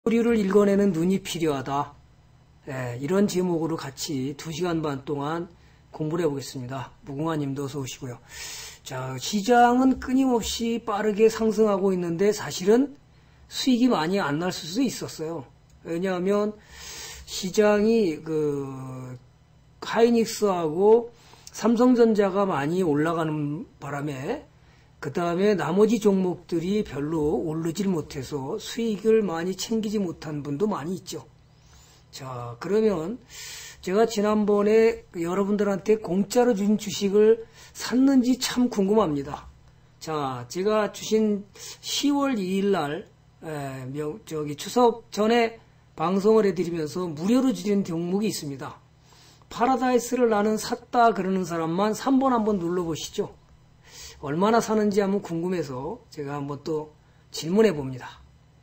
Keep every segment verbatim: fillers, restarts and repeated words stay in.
서류를 읽어내는 눈이 필요하다. 예, 이런 제목으로 같이 두 시간 반 동안 공부를 해보겠습니다. 무궁화님도 어서 오시고요. 자, 시장은 끊임없이 빠르게 상승하고 있는데 사실은 수익이 많이 안 날 수도 있었어요. 왜냐하면 시장이 그 하이닉스하고 삼성전자가 많이 올라가는 바람에 그 다음에 나머지 종목들이 별로 오르질 못해서 수익을 많이 챙기지 못한 분도 많이 있죠. 자, 그러면 제가 지난번에 여러분들한테 공짜로 준 주식을 샀는지 참 궁금합니다. 자, 제가 주신 시월 이일 날 에, 저기 추석 전에 방송을 해드리면서 무료로 주신 종목이 있습니다. 파라다이스를 나는 샀다 그러는 사람만 삼 번 한번 눌러보시죠. 얼마나 사는지 한번 궁금해서 제가 한번 또 질문해 봅니다.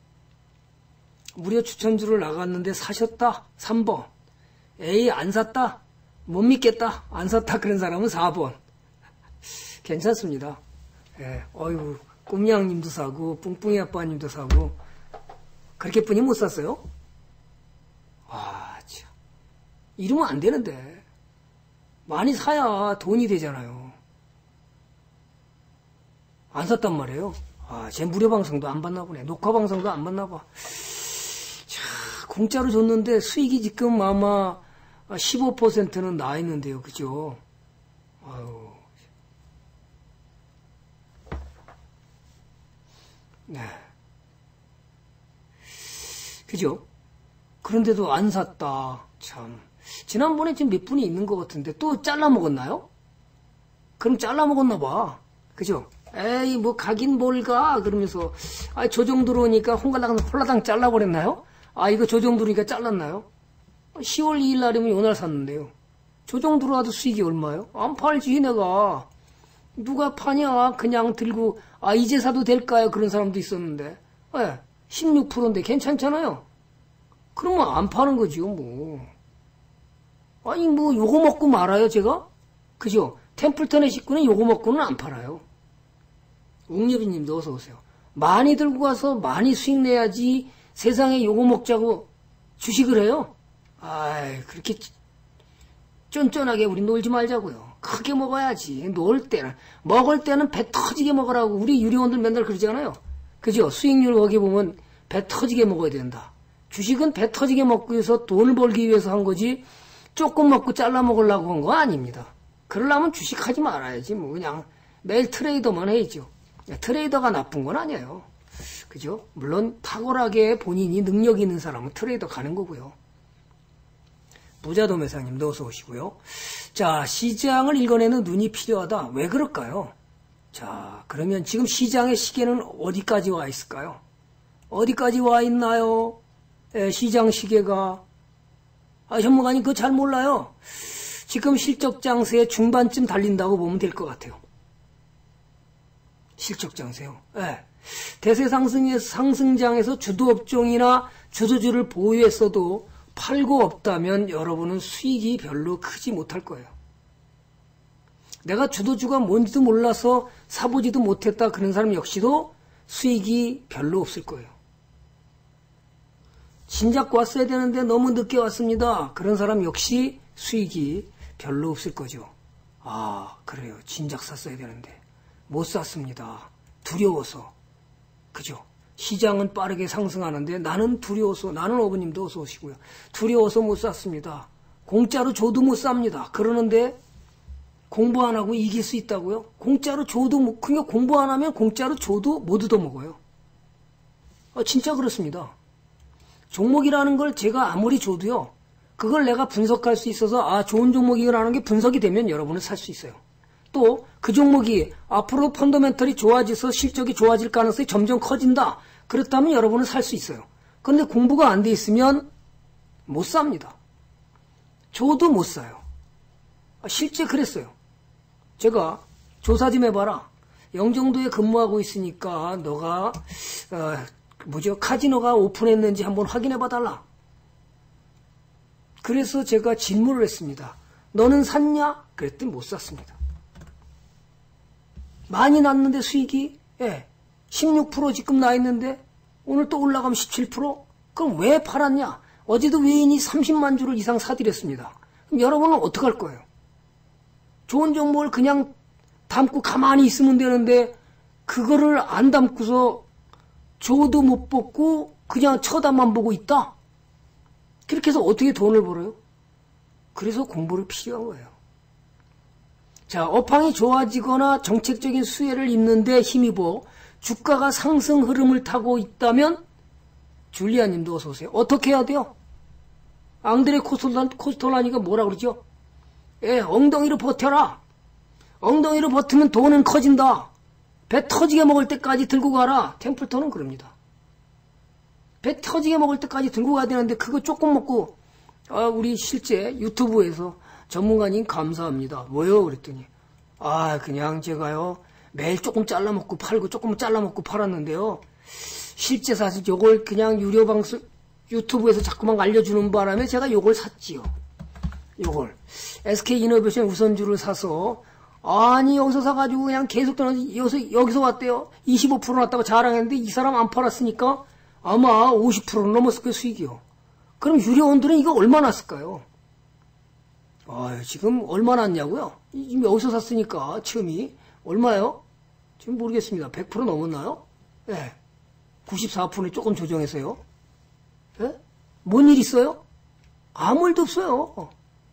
무료 추천주를 나갔는데 사셨다? 삼 번. 에이, 안 샀다? 못 믿겠다? 안 샀다? 그런 사람은 사 번. 괜찮습니다. 예, 어이구, 꿈냥님도 사고, 뿡뿡이 아빠님도 사고, 그렇게 뿐이 못 샀어요? 와, 참. 이러면 안 되는데. 많이 사야 돈이 되잖아요. 안 샀단 말이에요. 아, 제 무료 방송도 안 받나 보네. 녹화 방송도 안 받나 봐. 자, 공짜로 줬는데 수익이 지금 아마 십오 퍼센트는 나 있는데요. 그죠? 아유. 네. 그죠? 그런데도 안 샀다. 참. 지난번에 지금 몇 분이 있는 것 같은데 또 잘라 먹었나요? 그럼 잘라 먹었나 봐. 그죠? 에이, 뭐, 가긴 뭘 가? 그러면서, 아, 저 정도로니까 홍갈랑 홀라당 잘라버렸나요? 아, 이거 저 정도로니까 잘랐나요? 시월 이일 날이면 요날 샀는데요. 저 정도로 하도 수익이 얼마요? 안 팔지, 내가. 누가 파냐? 그냥 들고, 아, 이제 사도 될까요? 그런 사람도 있었는데. 예, 십육 퍼센트인데 괜찮잖아요? 그러면 안 파는 거지요, 뭐. 아니, 뭐, 요거 먹고 말아요, 제가? 그죠? 템플턴의 식구는 요거 먹고는 안 팔아요. 웅여비님도 어서 오세요. 많이 들고 가서 많이 수익 내야지 세상에 요거 먹자고 주식을 해요. 아이, 그렇게 쫀쫀하게 우리 놀지 말자고요. 크게 먹어야지. 놀 때는. 먹을 때는 배 터지게 먹으라고 우리 유리원들 맨날 그러잖아요. 그죠? 수익률 거기 보면 배 터지게 먹어야 된다. 주식은 배 터지게 먹기 위해서 돈을 벌기 위해서 한 거지 조금 먹고 잘라 먹으려고 한 거 아닙니다. 그러려면 주식하지 말아야지. 뭐 그냥 매일 트레이더만 해야죠. 트레이더가 나쁜 건 아니에요. 그죠? 물론 탁월하게 본인이 능력 있는 사람은 트레이더 가는 거고요. 부자도매상님도 어서 오시고요. 자, 시장을 읽어내는 눈이 필요하다. 왜 그럴까요? 자, 그러면 지금 시장의 시계는 어디까지 와 있을까요? 어디까지 와 있나요? 에, 시장 시계가. 아, 전문가님 그거 잘 몰라요. 지금 실적 장세의 중반쯤 달린다고 보면 될 것 같아요. 실적 장세요. 네. 대세 상승에서, 상승장에서 주도 업종이나 주도주를 보유했어도 팔고 없다면 여러분은 수익이 별로 크지 못할 거예요. 내가 주도주가 뭔지도 몰라서 사보지도 못했다 그런 사람 역시도 수익이 별로 없을 거예요. 진작 왔어야 되는데 너무 늦게 왔습니다. 그런 사람 역시 수익이 별로 없을 거죠. 아, 그래요. 진작 샀어야 되는데. 못 샀습니다. 두려워서. 그죠? 시장은 빠르게 상승하는데 나는 두려워서, 나는 어머님도 어서 오시고요. 두려워서 못 샀습니다. 공짜로 줘도 못 삽니다. 그러는데 공부 안 하고 이길 수 있다고요? 공짜로 줘도, 그냥 공부 안 하면 공짜로 줘도 못 얻어먹어요. 아, 진짜 그렇습니다. 종목이라는 걸 제가 아무리 줘도요, 그걸 내가 분석할 수 있어서, 아, 좋은 종목이라는 게 분석이 되면 여러분은 살 수 있어요. 또 그 종목이 앞으로 펀더멘털이 좋아져서 실적이 좋아질 가능성이 점점 커진다. 그렇다면 여러분은 살 수 있어요. 그런데 공부가 안 돼 있으면 못 삽니다. 줘도 못 사요. 실제 그랬어요. 제가 조사 좀 해봐라. 영종도에 근무하고 있으니까 너가 어, 뭐죠? 카지노가 오픈했는지 한번 확인해봐달라. 그래서 제가 질문을 했습니다. 너는 샀냐? 그랬더니 못 샀습니다. 많이 났는데 수익이 예, 십육 퍼센트 지금 나 있는데 오늘 또 올라가면 십칠 퍼센트? 그럼 왜 팔았냐? 어제도 외인이 삼십만 주를 이상 사들였습니다. 그럼 여러분은 어떡할 거예요? 좋은 정보를 그냥 담고 가만히 있으면 되는데 그거를 안 담고서 줘도 못 받고 그냥 쳐다만 보고 있다? 그렇게 해서 어떻게 돈을 벌어요? 그래서 공부를 필요한 거예요. 자, 업황이 좋아지거나 정책적인 수혜를 입는데 힘입어 주가가 상승 흐름을 타고 있다면 줄리아님도 어서 오세요. 어떻게 해야 돼요? 앙드레 코스톨라, 코스톨라니가 뭐라 그러죠? 예, 엉덩이로 버텨라. 엉덩이로 버티면 돈은 커진다. 배 터지게 먹을 때까지 들고 가라. 템플턴은 그럽니다. 배 터지게 먹을 때까지 들고 가야 되는데 그거 조금 먹고 아, 우리 실제 유튜브에서 전문가님 감사합니다. 뭐요? 그랬더니 아 그냥 제가요 매일 조금 잘라먹고 팔고 조금 잘라먹고 팔았는데요. 실제 사실 요걸 그냥 유료 방송 유튜브에서 자꾸만 알려주는 바람에 제가 요걸 샀지요. 요걸 에스케이이노베이션 우선주를 사서 아니 여기서 사가지고 그냥 계속 떠나서 여기서, 여기서 왔대요. 이십오 퍼센트 났다고 자랑했는데 이 사람 안 팔았으니까 아마 오십 퍼센트 넘었을 거예요. 수익이요. 그럼 유료원들은 이거 얼마 났을까요? 아, 지금 얼마 났냐고요? 지금 여기서 샀으니까 처음이 얼마요? 지금 모르겠습니다. 백 퍼센트 넘었나요? 예. 네. 구십사 퍼센트 조금 조정해서요. 예? 네? 뭔 일 있어요? 아무 일도 없어요.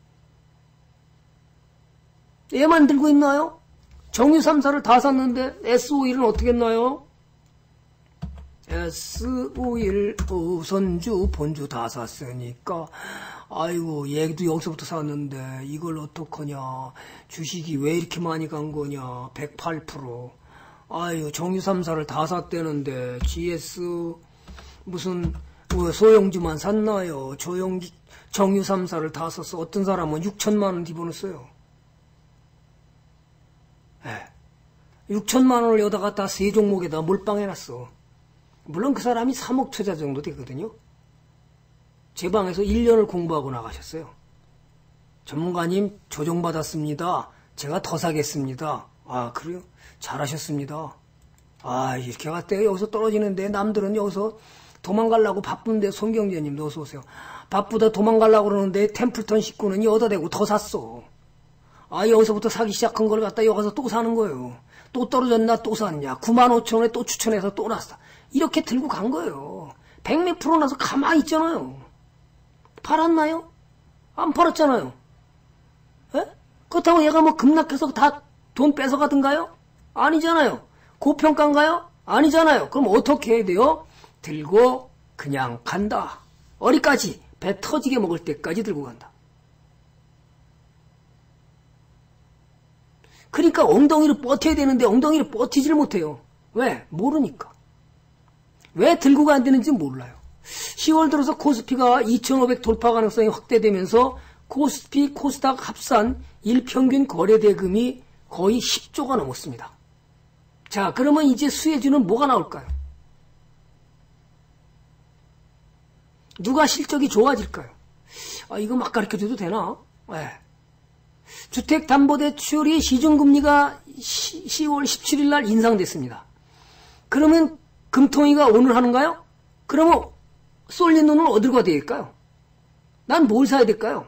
얘만 들고 있나요? 정유 삼 사를 다 샀는데 에스오일은 어떻게 했나요? 에스오일 우선주 본주 다 샀으니까 아이고 얘도 여기서부터 샀는데 이걸 어떡하냐. 주식이 왜 이렇게 많이 간 거냐. 백팔 퍼센트. 아유 정유 삼 사를 다 샀대는데 지에스 무슨 소형주만 샀나요. 조용주 정유 삼 사를 다 샀어. 어떤 사람은 육천만 원 집어넣었어요. 예. 육천만 원을 여기다 갖다 세 종목에다 몰빵해놨어. 물론 그 사람이 삼억 투자 정도 되거든요. 제 방에서 일 년을 공부하고 나가셨어요. 전문가님 조정받았습니다. 제가 더 사겠습니다. 아 그래요? 잘하셨습니다. 아 이렇게 갔대요. 여기서 떨어지는데 남들은 여기서 도망가려고 바쁜데 손경재님도 어서 오세요. 바쁘다 도망가려고 그러는데 템플턴 식구는 여기다 대고 더 샀어. 아 여기서부터 사기 시작한 걸 갖다 여기서 또 사는 거예요. 또 떨어졌나 또 샀냐. 구만 오천 원에 또 추천해서 또 났어. 이렇게 들고 간 거예요. 백 몇 프로 나서 가만히 있잖아요. 팔았나요? 안 팔았잖아요. 에? 그렇다고 얘가 뭐 급락해서 다 돈 뺏어가든가요? 아니잖아요. 고평가인가요? 아니잖아요. 그럼 어떻게 해야 돼요? 들고 그냥 간다. 어디까지? 배 터지게 먹을 때까지 들고 간다. 그러니까 엉덩이를 버텨야 되는데 엉덩이를 버티질 못해요. 왜? 모르니까. 왜 들고 안 되는지 몰라요. 시월 들어서 코스피가 이천오백 돌파 가능성이 확대되면서 코스피, 코스닥 합산 일평균 거래대금이 거의 십조가 넘었습니다. 자, 그러면 이제 수혜주는 뭐가 나올까요? 누가 실적이 좋아질까요? 아, 이거 막 가르쳐줘도 되나? 네. 주택담보대출이 시중금리가 시월 십칠일 날 인상됐습니다. 그러면 금통위가 오늘 하는가요? 그러면 쏠린 돈은 어디로 가야 될까요? 난 뭘 사야 될까요?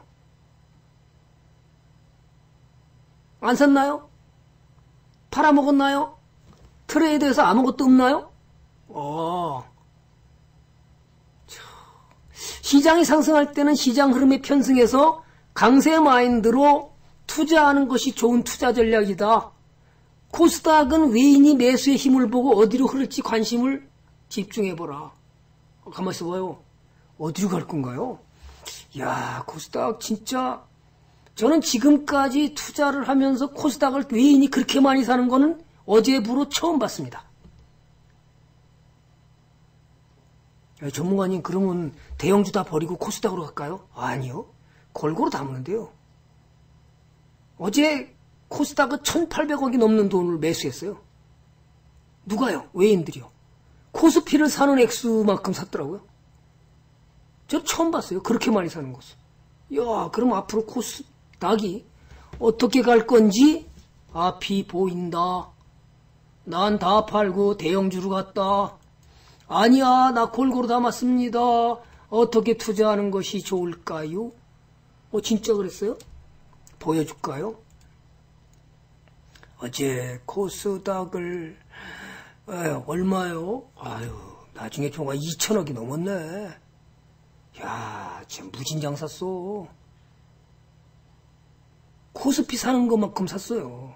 안 샀나요? 팔아먹었나요? 트레이드에서 아무것도 없나요? 어. 시장이 상승할 때는 시장 흐름에 편승해서 강세 마인드로 투자하는 것이 좋은 투자 전략이다. 코스닥은 외인이 매수의 힘을 보고 어디로 흐를지 관심을 집중해보라. 가만히 있어봐요. 어디로 갈 건가요? 야 코스닥 진짜 저는 지금까지 투자를 하면서 코스닥을 외인이 그렇게 많이 사는 거는 어제부로 처음 봤습니다. 야, 전문가님 그러면 대형주 다 버리고 코스닥으로 갈까요? 아니요. 골고루 담는데요. 어제 코스닥은 천팔백억이 넘는 돈을 매수했어요. 누가요? 외인들이요. 코스피를 사는 액수만큼 샀더라고요. 저 처음 봤어요. 그렇게 많이 사는 것을. 야, 그럼 앞으로 코스닥이 어떻게 갈 건지 앞이 보인다. 난 다 팔고 대형주로 갔다. 아니야, 나 골고루 담았습니다. 어떻게 투자하는 것이 좋을까요? 어, 진짜 그랬어요? 보여줄까요? 어제 코스닥을 에, 얼마요? 아유, 나중에 종가 이천억이 넘었네. 야, 지금 무진장 샀어. 코스피 사는 것만큼 샀어요.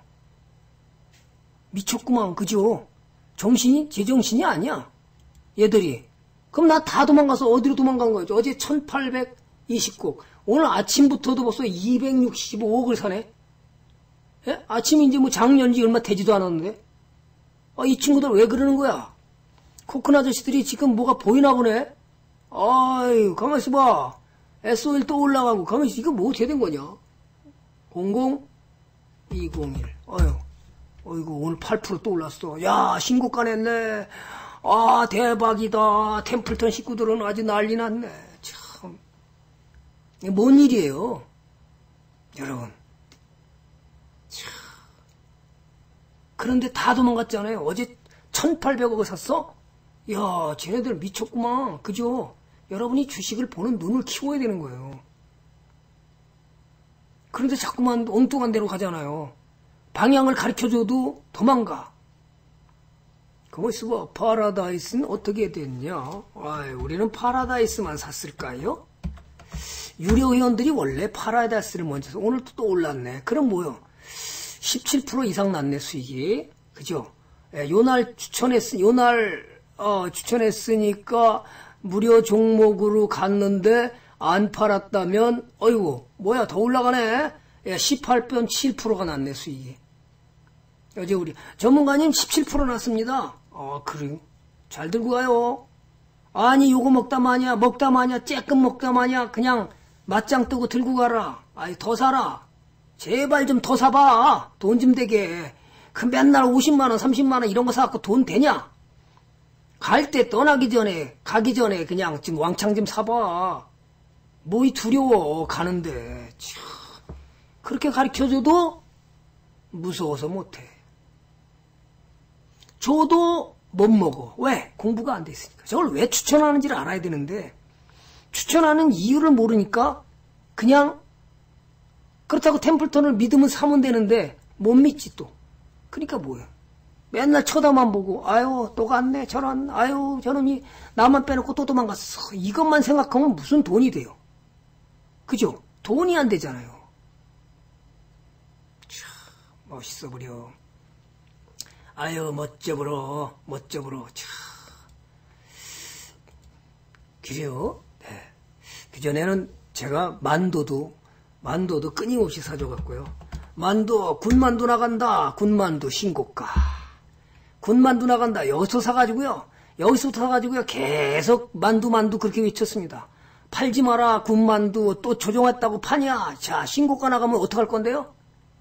미쳤구만, 그죠? 정신이 제정신이 아니야. 얘들이. 그럼 나 다 도망가서 어디로 도망간 거죠? 어제 천팔백이십구. 오늘 아침부터도 벌써 이백육십오억을 사네. 예? 아침이 이제 뭐 작년지 얼마 되지도 않았는데. 아, 이 친구들 왜 그러는 거야? 코큰 아저씨들이 지금 뭐가 보이나 보네? 아유, 가만있어 봐. 에스오일 또 올라가고, 가만있어. 이거 뭐 어떻게 된 거냐? 공공 이공일. 아유, 어이구, 오늘 팔 퍼센트 또 올랐어. 야, 신고가 냈네. 아, 대박이다. 템플턴 식구들은 아주 난리 났네. 참. 이게 뭔 일이에요? 여러분. 참. 그런데 다 도망갔잖아요. 어제 천팔백억을 샀어? 야, 쟤네들 미쳤구만. 그죠? 여러분이 주식을 보는 눈을 키워야 되는 거예요. 그런데 자꾸만 엉뚱한 데로 가잖아요. 방향을 가르쳐줘도 도망가. 그거 있어 봐. 파라다이스는 어떻게 됐냐? 아이, 우리는 파라다이스만 샀을까요? 유료 회원들이 원래 파라다이스를 먼저 사. 오늘 또 올랐네. 그럼 뭐요? 십칠 퍼센트 이상 났네, 수익이. 그죠? 예, 요날 추천했으, 요날, 어, 추천했으니까 무료 종목으로 갔는데 안 팔았다면, 어이구, 뭐야, 더 올라가네? 예, 십팔 점 칠 퍼센트가 났네, 수익이. 어제 우리 전문가님 십칠 퍼센트 났습니다. 어, 그래요? 잘 들고 가요. 아니, 요거 먹다 마냐, 먹다 마냐, 쬐끔 먹다 마냐, 그냥 맞짱 뜨고 들고 가라. 아이, 더 사라. 제발 좀 더 사봐. 돈 좀 되게. 그 맨날 오십만 원, 삼십만 원 이런 거 사갖고 돈 되냐? 갈 때 떠나기 전에, 가기 전에 그냥 지금 왕창 좀 사봐. 뭐이 두려워, 가는데. 참. 그렇게 가르쳐줘도 무서워서 못해. 줘도 못 먹어. 왜? 공부가 안 돼 있으니까. 저걸 왜 추천하는지를 알아야 되는데, 추천하는 이유를 모르니까 그냥 그렇다고 템플턴을 믿으면 사면 되는데 못 믿지 또. 그러니까 뭐야. 맨날 쳐다만 보고 아유 또 갔네 저런 아유 저놈이 나만 빼놓고 또 도망갔어. 이것만 생각하면 무슨 돈이 돼요. 그죠? 돈이 안 되잖아요. 참 멋있어 버려. 아유 멋져버려 멋져버려. 참 그래요. 네. 그전에는 제가 만두도 만두도 끊임없이 사줘갖고요. 만두 군만두 나간다. 군만두 신고가. 군만두 나간다. 여기서 사가지고요. 여기서 사가지고요. 계속 만두 만두 그렇게 외쳤습니다. 팔지 마라. 군만두 또 조종했다고 파냐. 자 신고가 나가면 어떡할 건데요?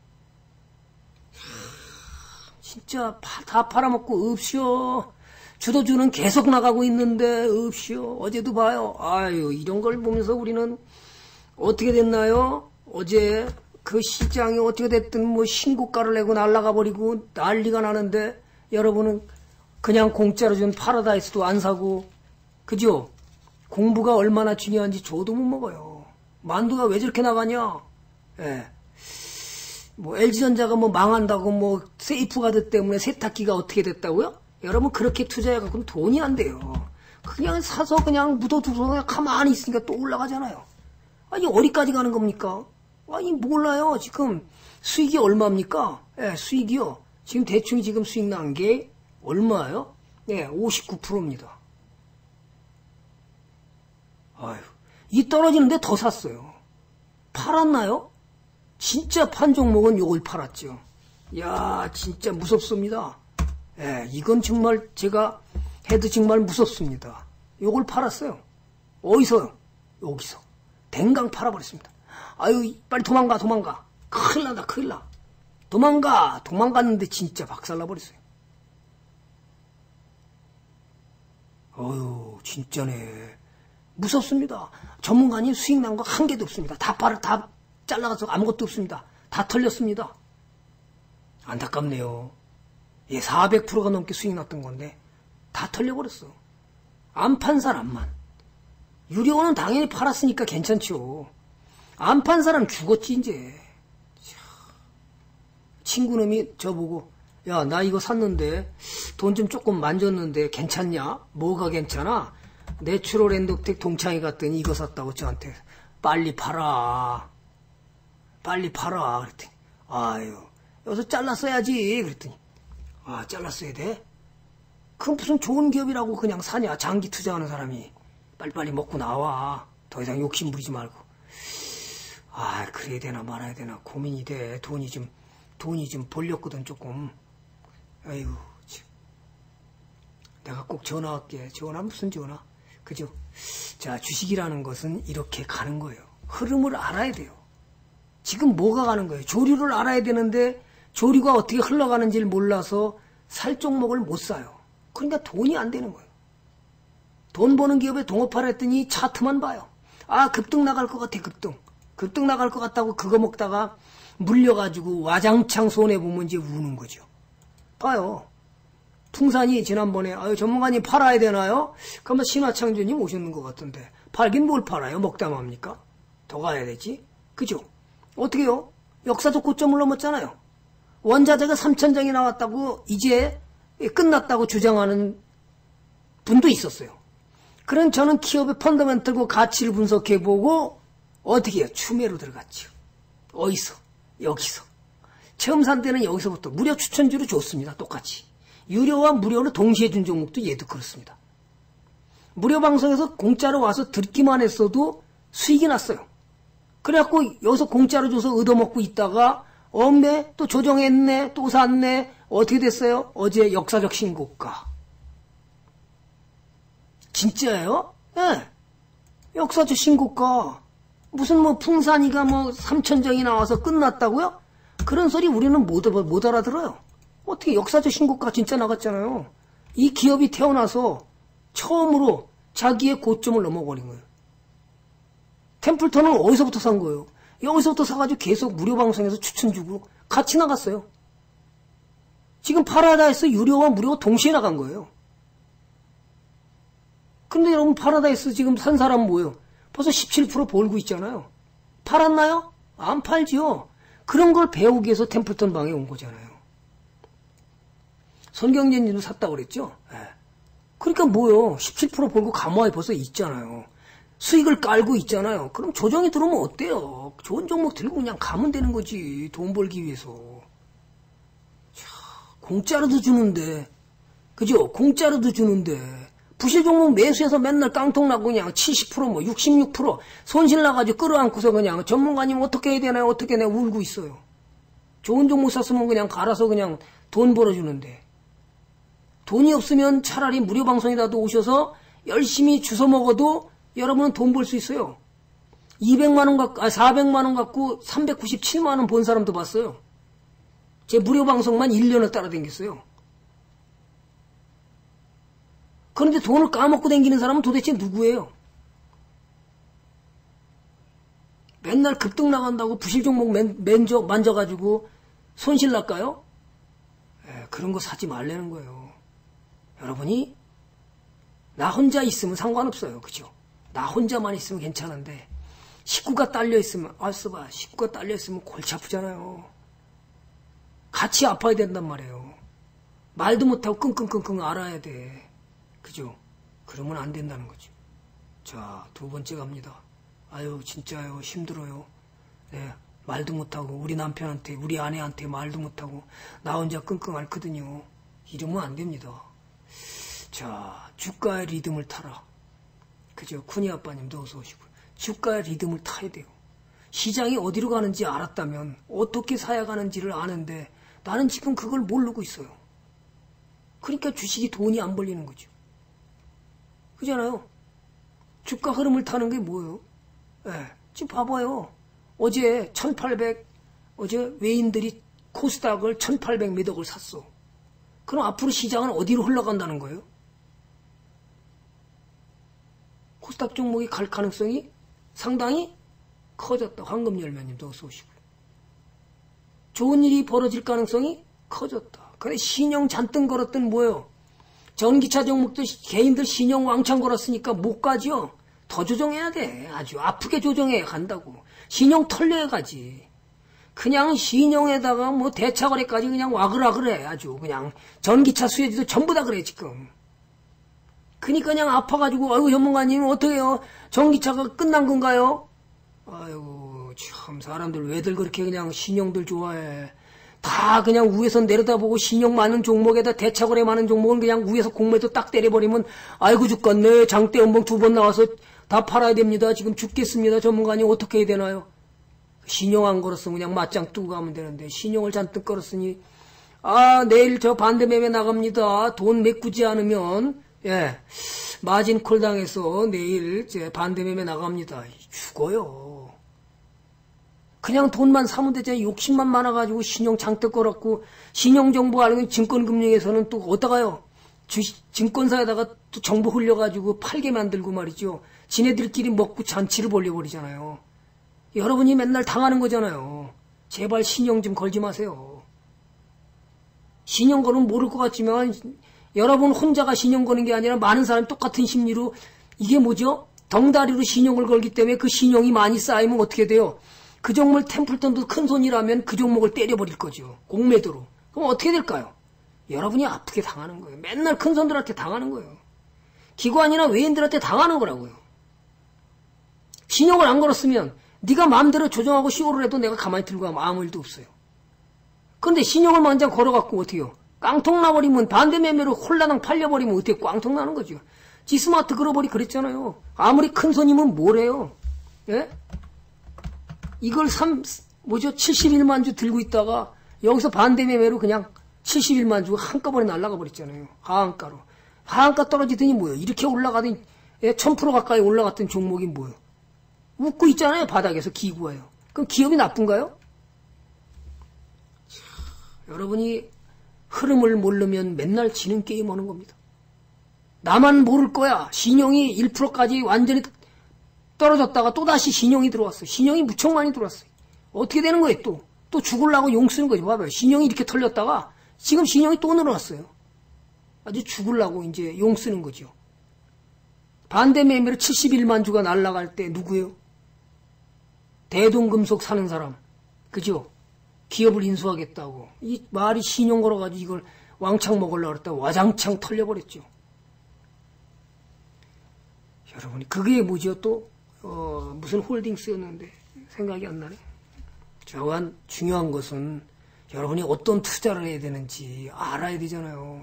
진짜 파, 다 팔아먹고 없이요. 주도주는 계속 나가고 있는데 없이요. 어제도 봐요. 아유 이런 걸 보면서 우리는 어떻게 됐나요? 어제 그 시장이 어떻게 됐든 뭐 신고가를 내고 날아가 버리고 난리가 나는데 여러분은 그냥 공짜로 준 파라다이스도 안 사고 그죠? 공부가 얼마나 중요한지 저도 못 먹어요. 만두가 왜 저렇게 나가냐? 예. 뭐 엘지전자가 뭐 망한다고 뭐 세이프가드 때문에 세탁기가 어떻게 됐다고요? 여러분 그렇게 투자해갖고는 돈이 안 돼요. 그냥 사서 그냥 묻어두고 그냥 가만히 있으니까 또 올라가잖아요. 아니 어디까지 가는 겁니까? 아니 몰라요. 지금 수익이 얼마입니까? 예, 수익이요. 지금 대충 지금 수익 난 게 얼마예요? 예, 오십구 퍼센트입니다. 아유, 이 떨어지는데 더 샀어요. 팔았나요? 진짜 판 종목은 요걸 팔았죠. 야, 진짜 무섭습니다. 예, 이건 정말 제가 해도 정말 무섭습니다. 요걸 팔았어요. 어디서요? 여기서. 댕강 팔아버렸습니다. 아유, 빨리 도망가, 도망가. 큰일 난다, 큰일 나. 도망가, 도망갔는데 진짜 박살나버렸어요. 어휴, 진짜네. 무섭습니다. 전문가님 수익 난 거 한 개도 없습니다. 다 팔아, 다 잘라가서 아무것도 없습니다. 다 털렸습니다. 안타깝네요. 예, 사백 퍼센트가 넘게 수익 났던 건데 다 털려버렸어. 안 판 사람만. 유료원은 당연히 팔았으니까 괜찮죠. 안 판 사람 죽었지 이제. 친구놈이 저보고 야, 나 이거 샀는데 돈 좀 조금 만졌는데 괜찮냐? 뭐가 괜찮아? 내추럴 엔도텍 동창회 갔더니 이거 샀다고 저한테. 빨리 팔아. 빨리 팔아. 그랬더니 아유, 여기서 잘랐어야지. 그랬더니 아, 잘랐어야 돼? 그럼 무슨 좋은 기업이라고 그냥 사냐? 장기 투자하는 사람이. 빨리빨리 먹고 나와. 더 이상 욕심 부리지 말고. 아, 그래야 되나 말아야 되나 고민이 돼. 돈이 좀 돈이 좀 벌렸거든 조금. 아이고, 참. 내가 꼭 전화할게. 전화 무슨 전화? 그죠? 자, 주식이라는 것은 이렇게 가는 거예요. 흐름을 알아야 돼요. 지금 뭐가 가는 거예요? 조류를 알아야 되는데 조류가 어떻게 흘러가는지를 몰라서 살 종목을 못 사요. 그러니까 돈이 안 되는 거예요. 돈 버는 기업에 동업하라 했더니 차트만 봐요. 아, 급등 나갈 것 같아, 급등. 급등 나갈 것 같다고 그거 먹다가 물려가지고 와장창 손해보면 이제 우는 거죠. 봐요. 풍산이 지난번에 아유 전문가님 팔아야 되나요? 그러면 신화창조님 오셨는 것 같은데 팔긴 뭘 팔아요? 먹다 맙니까? 더 가야 되지? 그죠? 어떻게요? 역사적 고점을 넘었잖아요. 원자재가 삼천 장이 나왔다고 이제 끝났다고 주장하는 분도 있었어요. 그럼 저는 기업의 펀더멘털과 가치를 분석해보고 어떻게 해요? 추매로 들어갔죠. 어디서? 여기서. 처음 산 때는 여기서부터 무료 추천주로 줬습니다. 똑같이. 유료와 무료로 동시에 준 종목도 얘도 그렇습니다. 무료 방송에서 공짜로 와서 듣기만 했어도 수익이 났어요. 그래갖고 여기서 공짜로 줘서 얻어먹고 있다가 없네, 또 조정했네, 또 샀네. 어떻게 됐어요? 어제 역사적 신고가. 진짜예요? 예. 네. 역사적 신고가. 무슨 뭐 풍산이가 뭐 삼천 장이 나와서 끝났다고요? 그런 소리 우리는 못, 못 알아들어요. 어떻게 역사적 신고가 진짜 나갔잖아요. 이 기업이 태어나서 처음으로 자기의 고점을 넘어버린 거예요. 템플턴은 어디서부터 산 거예요? 여기서부터 사가지고 계속 무료 방송에서 추천 주고 같이 나갔어요. 지금 파라다이스 유료와 무료가 동시에 나간 거예요. 근데 여러분 파라다이스 지금 산 사람 뭐예요? 벌써 십칠 퍼센트 벌고 있잖아요. 팔았나요? 안 팔지요. 그런 걸 배우기 위해서 템플턴 방에 온 거잖아요. 손경제님도 샀다고 그랬죠? 네. 그러니까 뭐요? 십칠 퍼센트 벌고 가마에 벌써 있잖아요. 수익을 깔고 있잖아요. 그럼 조정이 들어오면 어때요? 좋은 종목 들고 그냥 가면 되는 거지. 돈 벌기 위해서. 자, 공짜로도 주는데. 그죠? 공짜로도 주는데. 부실 종목 매수해서 맨날 깡통 나고 그냥 칠십 퍼센트 뭐 육십육 퍼센트 손실 나가지고 끌어안고서 그냥 전문가님 어떻게 해야 되나요? 어떻게 해야 되나요? 울고 있어요. 좋은 종목 샀으면 그냥 갈아서 그냥 돈 벌어주는데. 돈이 없으면 차라리 무료 방송에다도 오셔서 열심히 주워 먹어도 여러분은 돈 벌 수 있어요. 이백만 원 갖고, 아, 사백만 원 갖고 삼백구십칠만 원 번 사람도 봤어요. 제 무료 방송만 일 년을 따라다녔어요. 그런데 돈을 까먹고 다니는 사람은 도대체 누구예요? 맨날 급등 나간다고 부실 종목 맨, 맨저, 만져가지고 손실 날까요? 에, 그런 거 사지 말라는 거예요. 여러분이 나 혼자 있으면 상관없어요. 그죠? 나 혼자만 있으면 괜찮은데 식구가 딸려있으면 아 써봐 식구가 딸려있으면 골치 아프잖아요. 같이 아파야 된단 말이에요. 말도 못하고 끙끙끙끙 알아야 돼. 그죠? 그러면 안 된다는 거죠. 자, 두 번째 갑니다. 아유 진짜요 힘들어요. 네, 말도 못하고 우리 남편한테 우리 아내한테 말도 못하고 나 혼자 끙끙 앓거든요. 이러면 안 됩니다. 자, 주가의 리듬을 타라. 그죠? 쿠니 아빠님도 어서 오시고. 주가의 리듬을 타야 돼요. 시장이 어디로 가는지 알았다면 어떻게 사야 가는지를 아는데 나는 지금 그걸 모르고 있어요. 그러니까 주식이 돈이 안 벌리는 거죠. 그잖아요. 주가 흐름을 타는 게 뭐예요? 네, 지금 봐봐요. 어제 천팔백, 어제 외인들이 코스닥을 천팔백 몇 억을 샀어. 그럼 앞으로 시장은 어디로 흘러간다는 거예요? 코스닥 종목이 갈 가능성이 상당히 커졌다. 황금열매님도 어서 오시고. 좋은 일이 벌어질 가능성이 커졌다. 근데 신용 잔뜩 걸었던 뭐예요? 전기차 종목도 개인들 신용 왕창 걸었으니까 못 가죠. 더 조정해야 돼. 아주 아프게 조정해야 간다고. 신용 털려야 가지. 그냥 신용에다가 뭐 대차거래까지 그냥 와글와글해. 아주 그냥 전기차 수혜주도 전부 다 그래 지금. 그니까 그냥 아파가지고 아이고 전문가님 어떡해요? 전기차가 끝난 건가요? 아이고 참 사람들 왜들 그렇게 그냥 신용들 좋아해. 다 그냥 위에서 내려다보고 신용 많은 종목에다 대차거래 많은 종목은 그냥 위에서 공매도 딱 때려버리면 아이고 죽겠네. 장대 연봉 두 번 나와서 다 팔아야 됩니다. 지금 죽겠습니다. 전문가님 어떻게 해야 되나요? 신용 안 걸었으면 그냥 맞짱 뜨고 가면 되는데 신용을 잔뜩 걸었으니 아 내일 저 반대매매 나갑니다. 돈 메꾸지 않으면 예 마진콜 당해서 내일 제 반대매매 나갑니다. 죽어요. 그냥 돈만 사면 되잖아요. 욕심만 많아가지고 신용 잔뜩 걸었고 신용정보 알고 증권금융에서는 또 어디다가요? 주식, 증권사에다가 또 정보 흘려가지고 팔게 만들고 말이죠. 지네들끼리 먹고 잔치를 벌려버리잖아요. 여러분이 맨날 당하는 거잖아요. 제발 신용 좀 걸지 마세요. 신용 거는 모를 것 같지만 여러분 혼자가 신용 거는 게 아니라 많은 사람이 똑같은 심리로 이게 뭐죠? 덩다리로 신용을 걸기 때문에 그 신용이 많이 쌓이면 어떻게 돼요? 그 종목 템플턴도 큰 손이라면 그 종목을 때려버릴 거죠. 공매도로. 그럼 어떻게 될까요? 여러분이 아프게 당하는 거예요. 맨날 큰 손들한테 당하는 거예요. 기관이나 외인들한테 당하는 거라고요. 신용을 안 걸었으면 네가 마음대로 조정하고 쇼를 해도 내가 가만히 들고 가면 아무 일도 없어요. 근데 신용을 먼저 걸어갖고 어떻게요? 깡통 나버리면 반대매매로 홀라당 팔려버리면 어떻게 깡통 나는 거죠. 지스마트 그러버리 그랬잖아요. 아무리 큰 손이면 뭐래요. 예? 이걸 삼, 뭐죠? 칠십일만 주 들고 있다가 여기서 반대매매로 그냥 칠십일만 주가 한꺼번에 날아가 버렸잖아요. 하한가로. 하한가 떨어지더니 뭐예요? 이렇게 올라가더니 예, 천 퍼센트 가까이 올라갔던 종목이 뭐예요? 웃고 있잖아요. 바닥에서 기구예요. 그럼 기업이 나쁜가요? 자, 여러분이 흐름을 모르면 맨날 지는 게임 하는 겁니다. 나만 모를 거야. 신용이 일 퍼센트까지 완전히 떨어졌다가 또다시 신용이 들어왔어요. 신용이 무척 많이 들어왔어요. 어떻게 되는 거예요 또? 또 죽으려고 용 쓰는 거죠. 봐봐요. 신용이 이렇게 털렸다가 지금 신용이 또 늘어났어요. 아주 죽으려고 이제 용 쓰는 거죠. 반대 매매로 칠십일만 주가 날아갈 때 누구예요? 대동금속 사는 사람. 그죠? 기업을 인수하겠다고. 이 말이 신용 걸어가지고 이걸 왕창 먹으려고 했다가 와장창 털려버렸죠. 여러분이 그게 뭐죠 또? 어, 무슨 홀딩스였는데 생각이 안 나네. 저한 중요한 것은 여러분이 어떤 투자를 해야 되는지 알아야 되잖아요.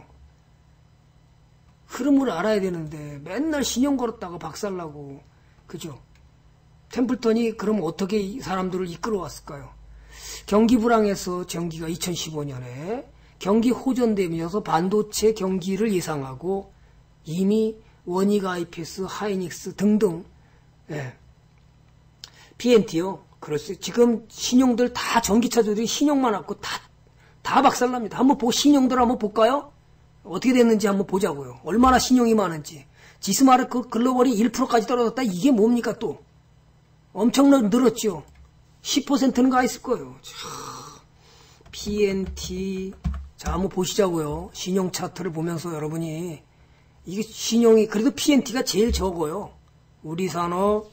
흐름을 알아야 되는데 맨날 신용 걸었다가 박살나고 그죠? 템플턴이 그럼 어떻게 이 사람들을 이끌어왔을까요? 경기 불황에서 전기가 이천십오 년에 경기 호전되면서 반도체 경기를 예상하고 이미 원익 아이피에스, 하이닉스 등등 예. 피엔티요. 그렇죠. 지금 신용들 다 전기차들이 신용만 갖고 다, 다 박살납니다. 한번 보, 신용들 한번 볼까요? 어떻게 됐는지 한번 보자고요. 얼마나 신용이 많은지. 지스마르크 글로벌이 일 퍼센트까지 떨어졌다. 이게 뭡니까 또? 엄청 늘었죠. 십 퍼센트는 가 있을 거예요. 자, 피엔티. 자, 한번 보시자고요. 신용 차트를 보면서 여러분이. 이게 신용이, 그래도 피엔티가 제일 적어요. 우리산업.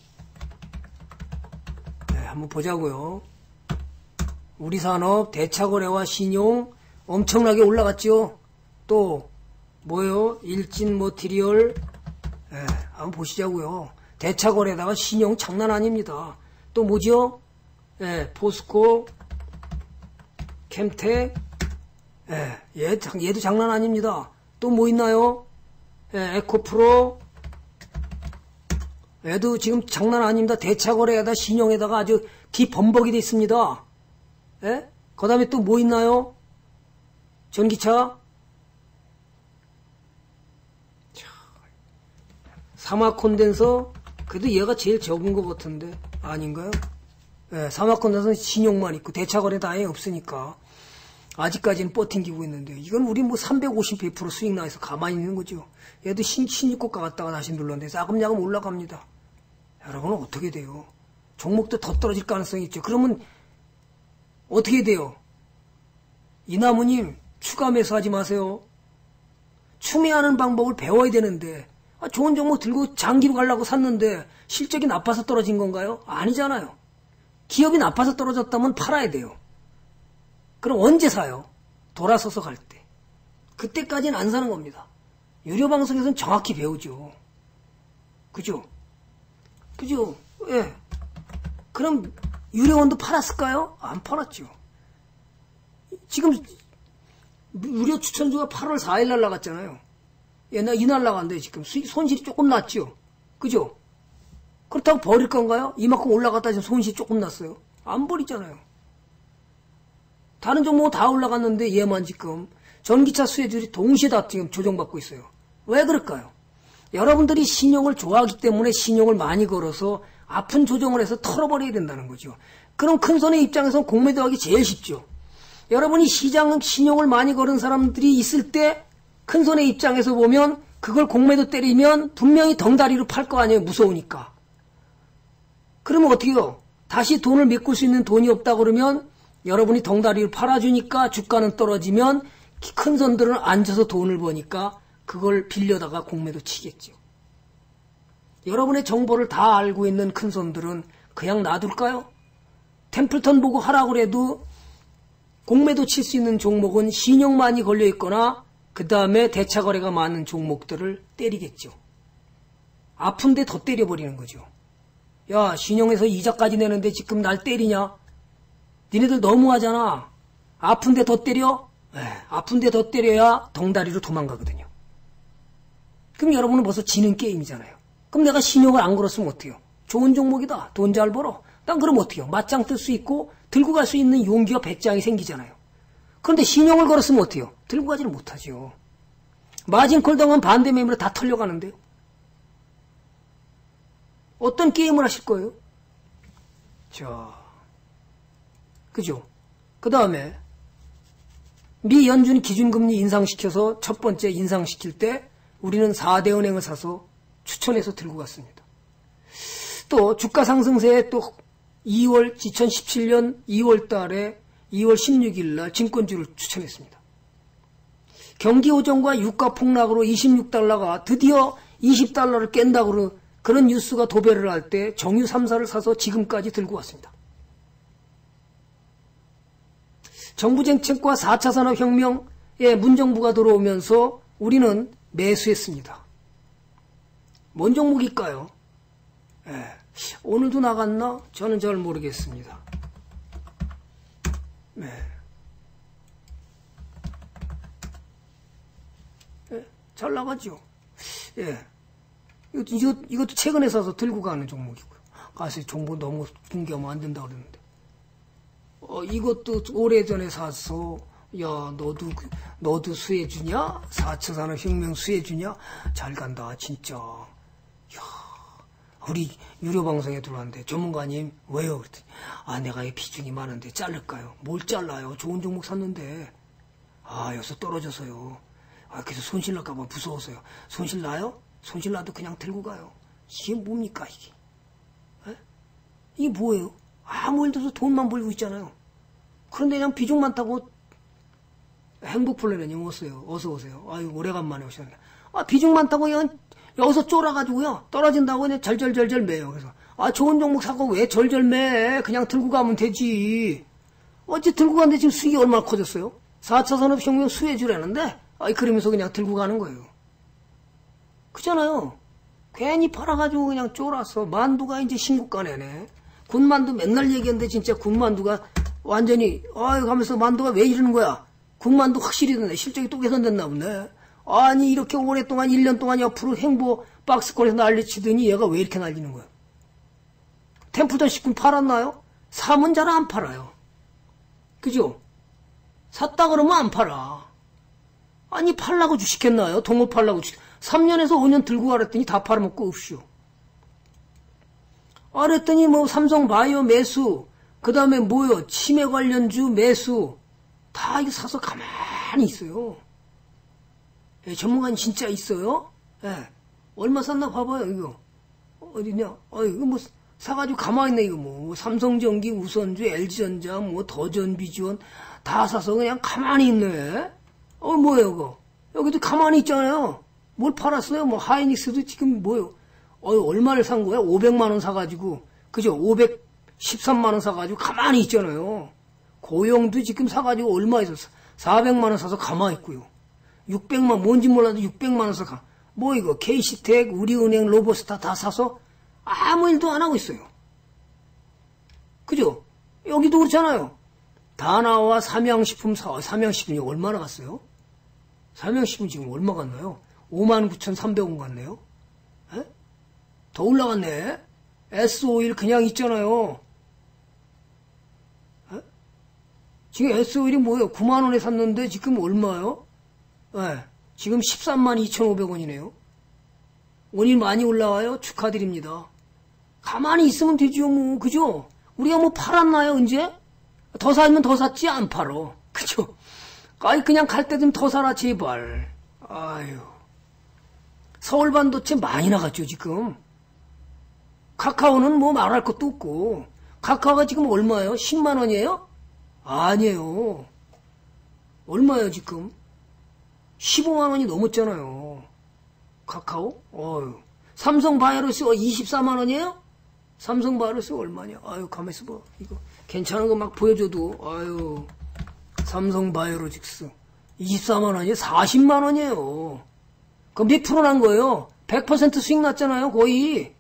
네, 한번 보자고요. 우리산업, 대차거래와 신용 엄청나게 올라갔죠. 또 뭐요? 일진머티리얼. 네, 한번 보시자고요. 대차거래다가 신용 장난 아닙니다. 또 뭐죠? 네, 포스코, 캠텍. 네, 얘, 얘도 장난 아닙니다. 또 뭐 있나요? 네, 에코프로. 얘도 지금 장난 아닙니다. 대차거래에다 신용에다가 아주 뒤범벅이 돼 있습니다. 예? 그 다음에 또 뭐 있나요? 전기차? 사마콘덴서? 그래도 얘가 제일 적은 것 같은데 아닌가요? 예, 사마콘덴서는 신용만 있고 대차거래도 아예 없으니까 아직까지는 버팅기고 있는데 이건 우리 뭐 삼백오십 퍼센트 수익 나서 가만히 있는 거죠. 얘도 신, 신입고가 갔다가 다시 눌렀는데 싸금야금 올라갑니다. 여러분은 어떻게 돼요? 종목도 더 떨어질 가능성이 있죠. 그러면 어떻게 돼요? 이나무님 추가 매수하지 마세요. 추매하는 방법을 배워야 되는데 아, 좋은 종목 들고 장기로 가려고 샀는데 실적이 나빠서 떨어진 건가요? 아니잖아요. 기업이 나빠서 떨어졌다면 팔아야 돼요. 그럼 언제 사요? 돌아서서 갈 때. 그때까지는 안 사는 겁니다. 유료 방송에서는 정확히 배우죠. 그죠? 그죠? 예. 그럼 유료원도 팔았을까요? 안 팔았죠. 지금 유료 추천주가 팔월 사일 날 나갔잖아요. 옛날 이날 나간대 지금 수익 손실이 조금 났죠. 그죠? 그렇다고 버릴 건가요? 이만큼 올라갔다 지금 손실이 조금 났어요. 안 버리잖아요. 다른 종목은 다 올라갔는데 얘만 지금 전기차 수혜주들이 동시에 다 지금 조정받고 있어요. 왜 그럴까요? 여러분들이 신용을 좋아하기 때문에 신용을 많이 걸어서 아픈 조정을 해서 털어버려야 된다는 거죠. 그럼 큰손의 입장에서는 공매도하기 제일 쉽죠. 여러분이 시장 신용을 많이 걸은 사람들이 있을 때 큰손의 입장에서 보면 그걸 공매도 때리면 분명히 덩다리로 팔 거 아니에요. 무서우니까. 그러면 어떻게 해요? 다시 돈을 메꿀 수 있는 돈이 없다 그러면 여러분이 덩다리로 팔아주니까 주가는 떨어지면 큰손들은 앉아서 돈을 버니까 그걸 빌려다가 공매도 치겠죠. 여러분의 정보를 다 알고 있는 큰손들은 그냥 놔둘까요? 템플턴 보고 하라고 해도 공매도 칠 수 있는 종목은 신용 많이 걸려있거나 그 다음에 대차거래가 많은 종목들을 때리겠죠. 아픈데 더 때려버리는 거죠. 야, 신용에서 이자까지 내는데 지금 날 때리냐? 니네들 너무하잖아. 아픈데 더 때려? 에, 아픈데 더 때려야 덩다리로 도망가거든요. 그럼 여러분은 벌써 지는 게임이잖아요. 그럼 내가 신용을 안 걸었으면 어때요? 좋은 종목이다. 돈 잘 벌어. 난 그럼 어때요? 맞짱 뜰 수 있고 들고 갈 수 있는 용기와 배짱이 생기잖아요. 그런데 신용을 걸었으면 어때요? 들고 가지를 못하죠. 마진콜 당한 반대 매물에 다 털려가는데요. 어떤 게임을 하실 거예요? 자, 그죠? 그 다음에 미 연준 기준금리 인상시켜서 첫 번째 인상시킬 때 우리는 사 대 은행을 사서 추천해서 들고 갔습니다. 또 주가 상승세에 또 이월 이천십칠 년 이월 달에 이월 십육일 날 증권주를 추천했습니다. 경기 호전과 유가 폭락으로 이십육 달러가 드디어 이십 달러를 깬다고 그런 뉴스가 도배를 할 때 정유 삼 사를 사서 지금까지 들고 왔습니다. 정부 정책과 사 차 산업혁명의 문정부가 들어오면서 우리는 매수했습니다. 뭔 종목일까요? 예, 오늘도 나갔나? 저는 잘 모르겠습니다. 네. 예, 잘 나가죠. 예. 이것도, 이것, 이것도 최근에 사서 들고 가는 종목이고요. 가서 정보 너무 붕괴하면 안 된다고 그러는데. 어, 이것도 오래전에 사서, 야, 너도, 너도 수혜주냐? 사 차 산업혁명 수혜주냐? 잘 간다, 진짜. 야, 우리 유료방송에 들어왔는데, 전문가님, 왜요? 그랬더니, 아, 내가 이 비중이 많은데 자를까요? 뭘 잘라요? 좋은 종목 샀는데. 아, 여기서 떨어져서요. 아, 그래서 손실 날까봐 무서워서요. 손실 나요? 손실 나도 그냥 들고 가요. 이게 뭡니까, 이게? 에? 이게 뭐예요? 아무 일도 없어 돈만 벌고 있잖아요. 그런데 그냥 비중 많다고 행복 플래너님 오세요. 어서 오세요. 아유, 오래간만에 오셨네. 아, 비중 많다고 그냥 여기서 쫄아가지고요. 떨어진다고 그냥 절절절절 매요. 그래서, 아, 좋은 종목 사고 왜 절절 매? 그냥 들고 가면 되지. 어째 들고 갔는데 지금 수익이 얼마나 커졌어요? 사 차 산업혁명 수혜주라는데, 아, 그러면서 그냥 들고 가는 거예요. 그잖아요. 괜히 팔아가지고 그냥 쫄았어. 만두가 이제 신고가 내네. 군만두 맨날 얘기하는데 진짜 군만두가 완전히 아유 하면서 만두가 왜 이러는 거야. 군만두 확실히 되네. 실적이 또 개선됐나 보네. 아니 이렇게 오랫동안 일 년 동안 옆으로 행보 박스권에서 난리치더니 얘가 왜 이렇게 날리는 거야. 템플턴 식품 팔았나요? 사면 잘 안 팔아요. 그죠? 샀다 그러면 안 팔아. 아니 팔라고 주식했나요? 동업 팔라고 주식. 삼 년에서 오 년 들고 가랬더니 다 팔아먹고 없쇼. 그랬더니 뭐 삼성바이오 매수, 그 다음에 뭐요? 치매 관련주 매수, 다 이거 사서 가만히 있어요. 예, 전문가는 진짜 있어요. 예, 얼마 샀나 봐봐요, 이거. 어디냐? 어, 이거 뭐 사가지고 가만히 있네, 이거 뭐. 삼성전기, 우선주, 엘지전자, 뭐 더전비지원 다 사서 그냥 가만히 있네. 어, 뭐예요, 이거? 여기도 가만히 있잖아요. 뭘 팔았어요? 뭐 하이닉스도 지금 뭐요? 어, 얼마를 산 거야? 오백만 원 사가지고, 그죠? 오백십삼만 원 사가지고 가만히 있잖아요. 고용도 지금 사가지고 얼마에서 사백만 원 사서 가만히 있고요. 육백만, 뭔지 몰라도 육백만 원 사서 가. 뭐 이거, 케이씨텍, 우리은행, 로보스타 다 사서 아무 일도 안 하고 있어요. 그죠? 여기도 그렇잖아요. 다나와 삼양식품 사, 삼양식품이 얼마나 갔어요? 삼양식품 지금 얼마 갔나요? 오만 구천삼백 원 갔네요. 에? 더 올라갔네. 에스오일 그냥 있잖아요. 에? 지금 에스오일이 뭐예요? 구만 원에 샀는데 지금 얼마요? 에, 지금 십삼만 이천오백 원이네요. 원인 많이 올라와요? 축하드립니다. 가만히 있으면 되죠, 뭐. 그죠? 우리가 뭐 팔았나요, 언제? 더 사면 더 샀지, 안 팔어. 그죠? 아이, 그냥 갈 때 좀 더 사라, 제발. 아유. 서울 반도체 많이 나갔죠, 지금. 카카오는 뭐 말할 것도 없고. 카카오가 지금 얼마예요? 십만 원이에요? 아니에요. 얼마예요, 지금? 십오만 원이 넘었잖아요. 카카오? 어휴. 삼성 바이오로스 이십사만 원이에요? 삼성 바이오로스 얼마냐? 아유, 가만있어 봐. 이거 괜찮은 거 막 보여줘도, 아유. 삼성 바이오로직스. 이십사만 원이에요? 사십만 원이에요. 그럼 몇 프로 난 거예요? 백 퍼센트 수익 났잖아요, 거의.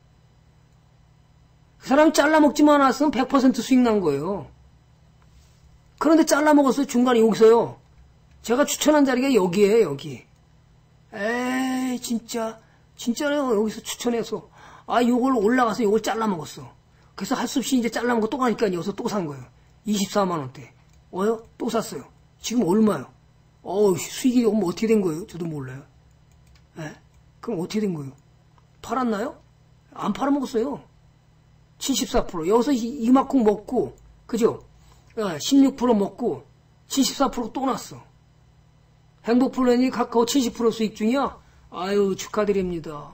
그 사람이 잘라먹지만 않았으면 백 퍼센트 수익 난 거예요. 그런데 잘라먹었어요, 중간에 여기서요. 제가 추천한 자리가 여기에요, 여기. 에이, 진짜. 진짜요, 여기서 추천해서. 아, 요걸 올라가서 요걸 잘라먹었어. 그래서 할 수 없이 이제 잘라먹고 또 가니까 여기서 또 산 거예요. 이십사만 원대. 어요? 또 샀어요. 지금 얼마요? 어우, 수익이 뭐 어떻게 된 거예요? 저도 몰라요. 에? 그럼 어떻게 된 거예요? 팔았나요? 안 팔아먹었어요. 칠십사 퍼센트. 여기서 이만큼 먹고, 그죠? 십육 퍼센트 먹고, 칠십사 퍼센트 또 났어. 행복플랜이 카카오 칠십 퍼센트 수익 중이야? 아유, 축하드립니다.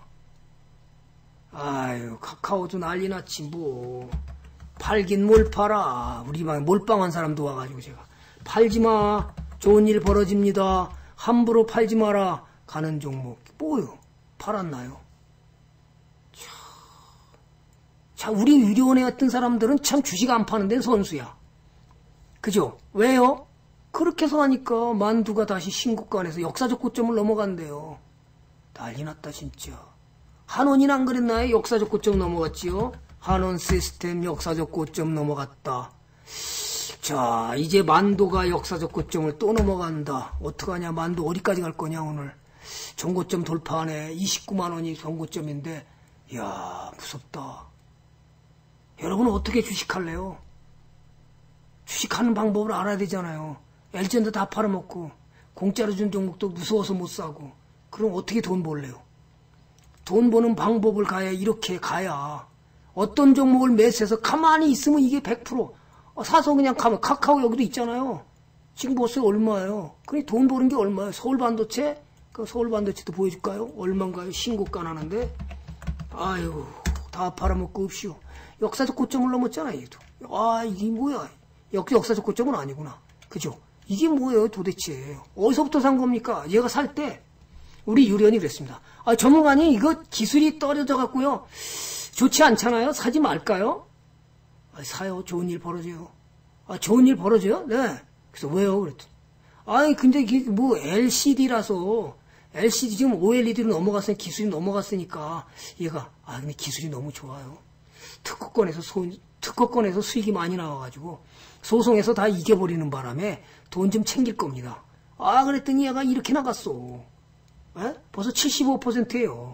아유, 카카오도 난리 났지, 뭐. 팔긴 뭘 팔아. 우리 방에 몰빵한 사람도 와가지고 제가. 팔지 마. 좋은 일 벌어집니다. 함부로 팔지 마라. 가는 종목. 뭐요? 팔았나요? 자, 자, 우리 유료원에 같은 사람들은 참 주식 안 파는 데는 선수야. 그죠? 왜요? 그렇게 해서 하니까 만두가 다시 신고가에서 역사적 고점을 넘어간대요. 난리 났다, 진짜. 한원이는 안 그랬나요? 역사적 고점 넘어갔지요? 한원 시스템 역사적 고점 넘어갔다. 자, 이제 만도가 역사적 고점을 또 넘어간다. 어떡하냐, 만도 어디까지 갈 거냐, 오늘. 전고점 돌파하네. 이십구만 원이 전고점인데, 이야, 무섭다. 여러분은 어떻게 주식할래요? 주식하는 방법을 알아야 되잖아요. 엘지엔도 다 팔아먹고, 공짜로 준 종목도 무서워서 못 사고, 그럼 어떻게 돈 벌래요? 돈 버는 방법을 가야, 이렇게 가야. 어떤 종목을 매수해서 가만히 있으면 이게 백 퍼센트. 사서 그냥 가면, 카카오 여기도 있잖아요. 지금 보세요, 얼마예요? 그래, 돈 버는 게 얼마예요? 서울 반도체? 그 서울 반도체도 보여줄까요? 얼마인가요? 신고가 나는데. 아유, 다 팔아먹고 없이요. 역사적 고점을 넘었잖아요, 얘도. 아, 이게 뭐야. 역, 역사적 고점은 아니구나. 그죠? 이게 뭐예요, 도대체? 어디서부터 산 겁니까? 얘가 살 때, 우리 유련이 그랬습니다. 아, 전문가님, 이거 기술이 떨어져 갖고요. 좋지 않잖아요? 사지 말까요? 아, 사요. 좋은 일 벌어져요. 아, 좋은 일 벌어져요? 네. 그래서 왜요? 그랬더니. 아니, 근데 이게 뭐 엘시디라서, 엘시디 지금 오엘이디로 넘어갔으니, 기술이 넘어갔으니까, 얘가, 아, 근데 기술이 너무 좋아요. 특허권에서 소, 특허권에서 수익이 많이 나와가지고, 소송에서 다 이겨버리는 바람에 돈 좀 챙길 겁니다. 아, 그랬더니 얘가 이렇게 나갔어. 에? 벌써 칠십오 퍼센트예요.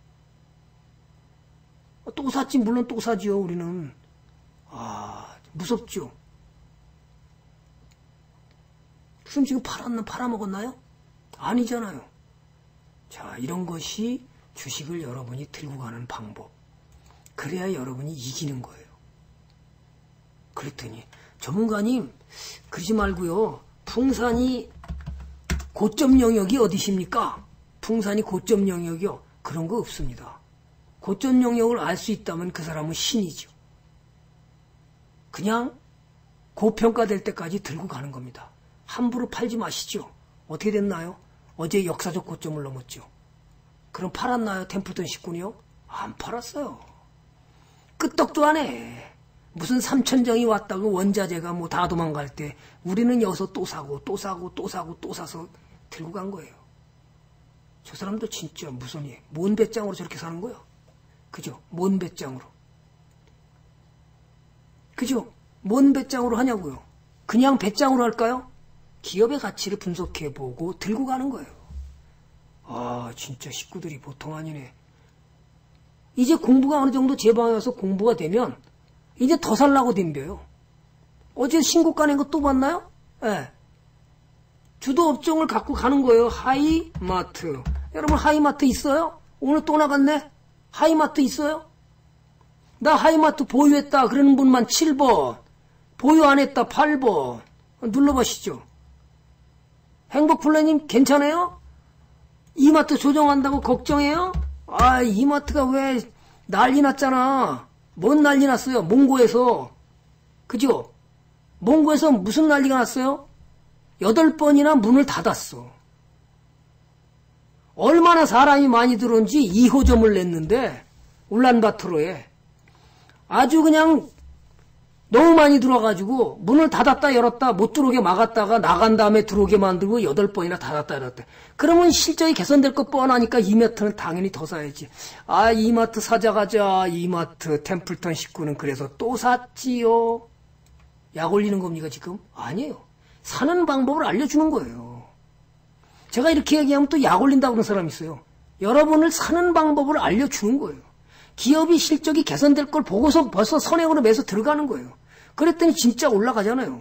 또 샀지, 물론 또 사지요, 우리는. 아, 무섭죠? 그럼 지금 팔았나, 팔아먹었나요? 아니잖아요. 자, 이런 것이 주식을 여러분이 들고 가는 방법. 그래야 여러분이 이기는 거예요. 그랬더니, 전문가님, 그러지 말고요. 풍산이 고점 영역이 어디십니까? 풍산이 고점 영역이요. 그런 거 없습니다. 고점 영역을 알 수 있다면 그 사람은 신이죠. 그냥 고평가될 때까지 들고 가는 겁니다. 함부로 팔지 마시죠. 어떻게 됐나요? 어제 역사적 고점을 넘었죠. 그럼 팔았나요? 템플턴 식군이요? 안 팔았어요. 끄떡도 안 해. 무슨 삼천정이 왔다고 원자재가 뭐 다 도망갈 때 우리는 여기서 또 사고 또 사고 또 사고 또 사서 들고 간 거예요. 저 사람도 진짜 무슨 일, 뭔 배짱으로 저렇게 사는 거예요? 그죠? 뭔 배짱으로? 그죠? 뭔 배짱으로 하냐고요? 그냥 배짱으로 할까요? 기업의 가치를 분석해보고 들고 가는 거예요. 아, 진짜 식구들이 보통 아니네. 이제 공부가 어느 정도 제 방에 와서 공부가 되면 이제 더 살라고 덤벼요. 어제 신고가 낸 거 또 봤나요? 예. 네. 주도 업종을 갖고 가는 거예요. 하이마트. 여러분 하이마트 있어요? 오늘 또 나갔네? 하이마트 있어요? 나 하이마트 보유했다 그러는 분만 칠 번. 보유 안 했다 팔 번. 눌러보시죠. 행복플래님 괜찮아요? 이마트 조정한다고 걱정해요? 아, 이마트가 왜 난리 났잖아. 뭔 난리 났어요? 몽고에서. 그죠? 몽고에서 무슨 난리가 났어요? 여덟 번이나 문을 닫았어. 얼마나 사람이 많이 들어온지 이 호점을 냈는데 울란바토르에 아주 그냥 너무 많이 들어와가지고 문을 닫았다 열었다 못 들어오게 막았다가 나간 다음에 들어오게 만들고 여덟 번이나 닫았다 열었다. 그러면 실적이 개선될 거 뻔하니까 이마트는 당연히 더 사야지. 아, 이마트 사자 가자. 이마트 템플턴 식구는 그래서 또 샀지요. 약 올리는 겁니까 지금? 아니에요. 사는 방법을 알려주는 거예요. 제가 이렇게 얘기하면 또 약 올린다고 그러는 사람이 있어요. 여러분을 사는 방법을 알려주는 거예요. 기업이 실적이 개선될 걸 보고서 벌써 선행으로 매서 들어가는 거예요. 그랬더니 진짜 올라가잖아요.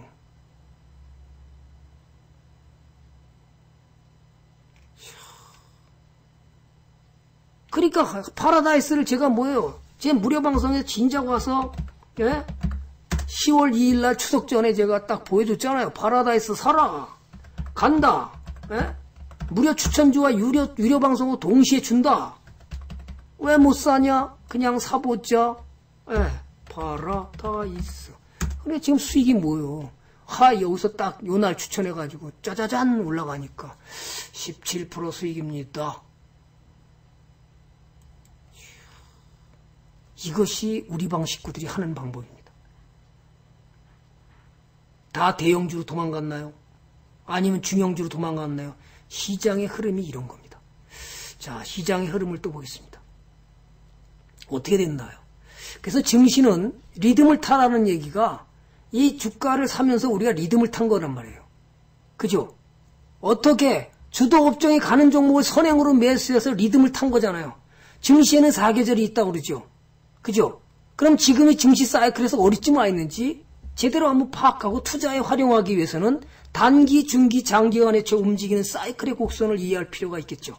그러니까 파라다이스를 제가 뭐예요? 제 무료 방송에 진작 와서 예? 시월 이일 날 추석 전에 제가 딱 보여줬잖아요. 파라다이스 사라. 간다. 예? 무료 추천주와 유료, 유료 방송을 동시에 준다. 왜 못 사냐? 그냥 사보자. 예, 파라다이스. 근데 지금 수익이 뭐요? 하, 여기서 딱 요 날 추천해가지고 짜자잔 올라가니까 십칠 퍼센트 수익입니다. 이것이 우리 방 식구들이 하는 방법입니다. 다 대형주로 도망갔나요? 아니면 중형주로 도망갔나요? 시장의 흐름이 이런 겁니다. 자, 시장의 흐름을 또 보겠습니다. 어떻게 됐나요? 그래서 증시는 리듬을 타라는 얘기가 이 주가를 사면서 우리가 리듬을 탄 거란 말이에요. 그죠? 어떻게 주도 업종이 가는 종목을 선행으로 매수해서 리듬을 탄 거잖아요. 증시에는 사계절이 있다고 그러죠. 그죠? 그럼 지금의 증시 사이클에서 어디쯤 와 있는지 제대로 한번 파악하고 투자에 활용하기 위해서는 단기, 중기, 장기간에 저 움직이는 사이클의 곡선을 이해할 필요가 있겠죠.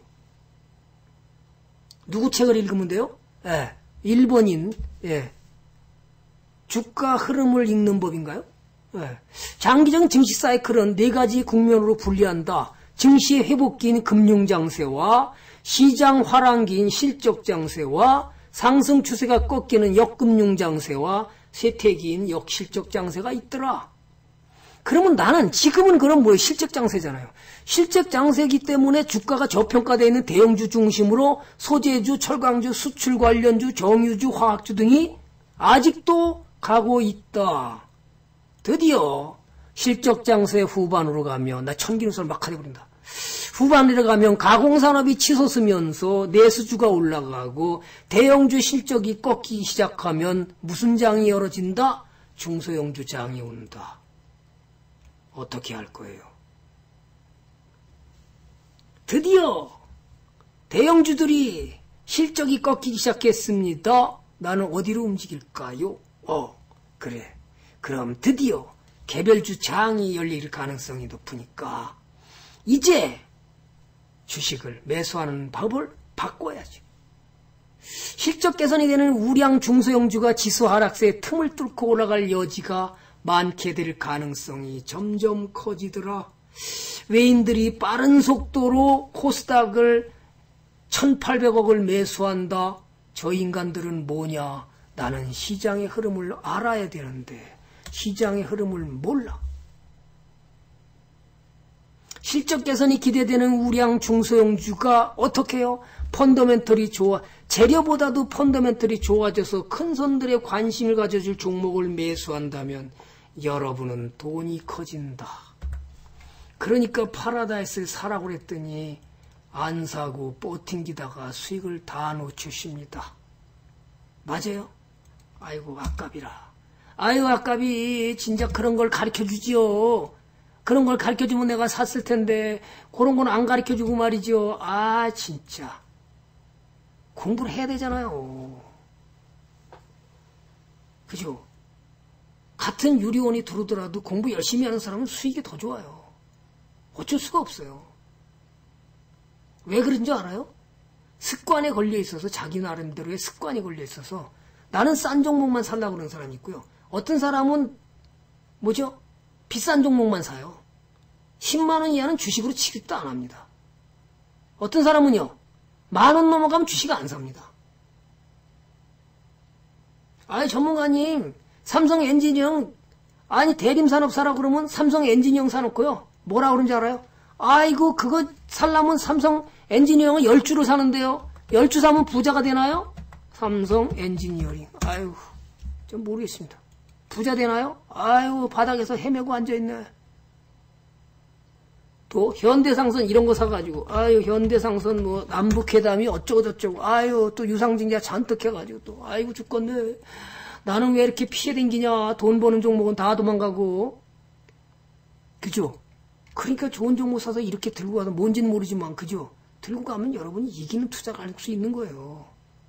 누구 책을 읽으면 돼요? 예, 일본인, 예, 주가 흐름을 읽는 법인가요? 예. 장기적인 증시 사이클은 네 가지 국면으로 분리한다. 증시의 회복기인 금융장세와 시장 화랑기인 실적장세와 상승 추세가 꺾이는 역금융장세와 쇠퇴기인 역실적장세가 있더라. 그러면 나는 지금은 그럼 뭐예요? 실적장세잖아요. 실적장세이기 때문에 주가가 저평가되어 있는 대형주 중심으로 소재주, 철강주, 수출 관련주, 정유주, 화학주 등이 아직도 가고 있다. 드디어 실적장세 후반으로 가면 나 천기누설 막 하려버린다. 후반으로 가면 가공산업이 치솟으면서 내수주가 올라가고 대형주 실적이 꺾이기 시작하면 무슨 장이 열어진다? 중소형주 장이 온다. 어떻게 할 거예요? 드디어 대형주들이 실적이 꺾이기 시작했습니다. 나는 어디로 움직일까요? 어, 그래. 그럼 드디어 개별주 장이 열릴 가능성이 높으니까 이제 주식을 매수하는 법을 바꿔야지. 실적 개선이 되는 우량 중소형주가 지수 하락세의 틈을 뚫고 올라갈 여지가 많게 될 가능성이 점점 커지더라. 외인들이 빠른 속도로 코스닥을 천팔백억을 매수한다. 저 인간들은 뭐냐? 나는 시장의 흐름을 알아야 되는데 시장의 흐름을 몰라. 실적 개선이 기대되는 우량 중소형주가 어떻게 해요? 펀더멘털이 좋아, 재료보다도 펀더멘털이 좋아져서 큰 손들의 관심을 가져줄 종목을 매수한다면 여러분은 돈이 커진다. 그러니까 파라다이스를 사라고 그랬더니 안 사고 뻗팅기다가 수익을 다 놓치십니다. 맞아요? 아이고 아깝이라. 아이고 아깝이. 진짜 그런 걸 가르쳐주지요. 그런 걸 가르쳐주면 내가 샀을 텐데 그런 건 안 가르쳐주고 말이죠. 아 진짜 공부를 해야 되잖아요. 그죠? 같은 유리원이 들어오더라도 공부 열심히 하는 사람은 수익이 더 좋아요. 어쩔 수가 없어요. 왜 그런 줄 알아요? 습관에 걸려 있어서, 자기 나름대로의 습관이 걸려 있어서 나는 싼 종목만 살라고 그러는 사람이 있고요. 어떤 사람은 뭐죠? 비싼 종목만 사요. 십만 원 이하는 주식으로 취급도 안 합니다. 어떤 사람은요, 만 원 넘어가면 주식 안 삽니다. 아니, 전문가님, 삼성 엔지니어링, 아니, 대림산업 사라 그러면 삼성 엔지니어링 사놓고요. 뭐라 그런지 알아요? 아이고, 그거 살려면 삼성 엔지니어링을 열 주로 사는데요. 열 주 사면 부자가 되나요? 삼성 엔지니어링. 아이고, 좀 모르겠습니다. 부자 되나요? 아이고, 바닥에서 헤매고 앉아있네. 또 현대상선 이런 거 사가지고 아유 현대상선 뭐 남북회담이 어쩌고 저쩌고 아유 또 유상증자 잔뜩 해가지고 또 아이고 죽겠네. 나는 왜 이렇게 피해 댕기냐. 돈 버는 종목은 다 도망가고. 그죠? 그러니까 좋은 종목 사서 이렇게 들고 가서 뭔지는 모르지만 그죠? 들고 가면 여러분이 이기는 투자를 할 수 있는 거예요.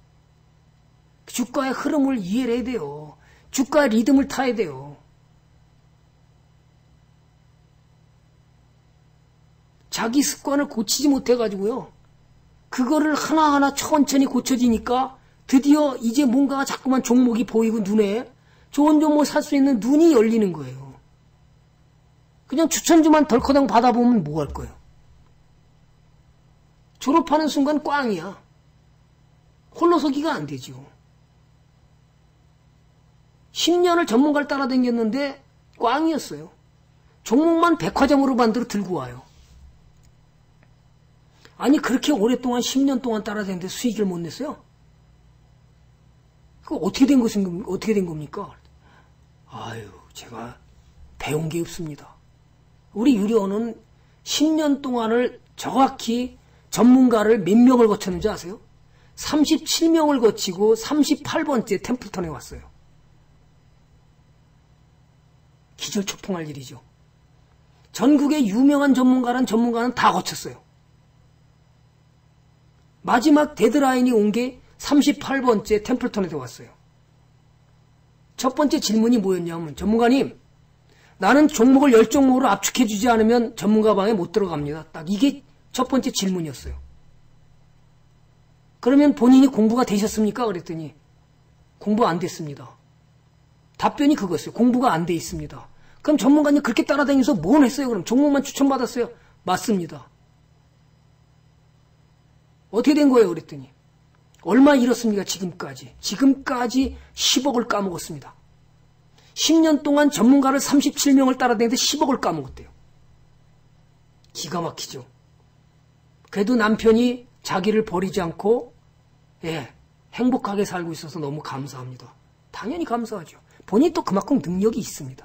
주가의 흐름을 이해를 해야 돼요. 주가의 리듬을 타야 돼요. 자기 습관을 고치지 못해가지고요. 그거를 하나하나 천천히 고쳐지니까 드디어 이제 뭔가가 자꾸만 종목이 보이고 눈에 좋은 종목 살 수 있는 눈이 열리는 거예요. 그냥 추천주만 덜커덩 받아보면 뭐 할 거예요? 졸업하는 순간 꽝이야. 홀로 서기가 안 되죠. 십 년을 전문가를 따라다녔는데 꽝이었어요. 종목만 백화점으로 만들어 들고 와요. 아니 그렇게 오랫동안 십 년 동안 따라다녔는데 수익을 못 냈어요? 그거 어떻게 된 것인 어떻게 된 겁니까? 아유, 제가 배운 게 없습니다. 우리 유료원은 십 년 동안을 정확히 전문가를 몇 명을 거쳤는지 아세요? 삼십칠 명을 거치고 삼십팔 번째 템플턴에 왔어요. 기절초풍할 일이죠. 전국의 유명한 전문가란 전문가는 다 거쳤어요. 마지막 데드라인이 온 게 삼십팔 번째 템플턴에 왔어요. 첫 번째 질문이 뭐였냐면, 전문가님, 나는 종목을 열 종목으로 압축해주지 않으면 전문가 방에 못 들어갑니다. 딱 이게 첫 번째 질문이었어요. 그러면 본인이 공부가 되셨습니까? 그랬더니 공부 안 됐습니다. 답변이 그거였어요. 공부가 안 돼 있습니다. 그럼 전문가님 그렇게 따라다니면서 뭘 했어요? 그럼 종목만 추천받았어요? 맞습니다. 어떻게 된 거예요? 그랬더니 얼마 잃었습니까? 지금까지. 지금까지 십억을 까먹었습니다. 십 년 동안 전문가를 삼십칠 명을 따라다니는데 십억을 까먹었대요. 기가 막히죠. 그래도 남편이 자기를 버리지 않고 예, 행복하게 살고 있어서 너무 감사합니다. 당연히 감사하죠. 본인이 또 그만큼 능력이 있습니다.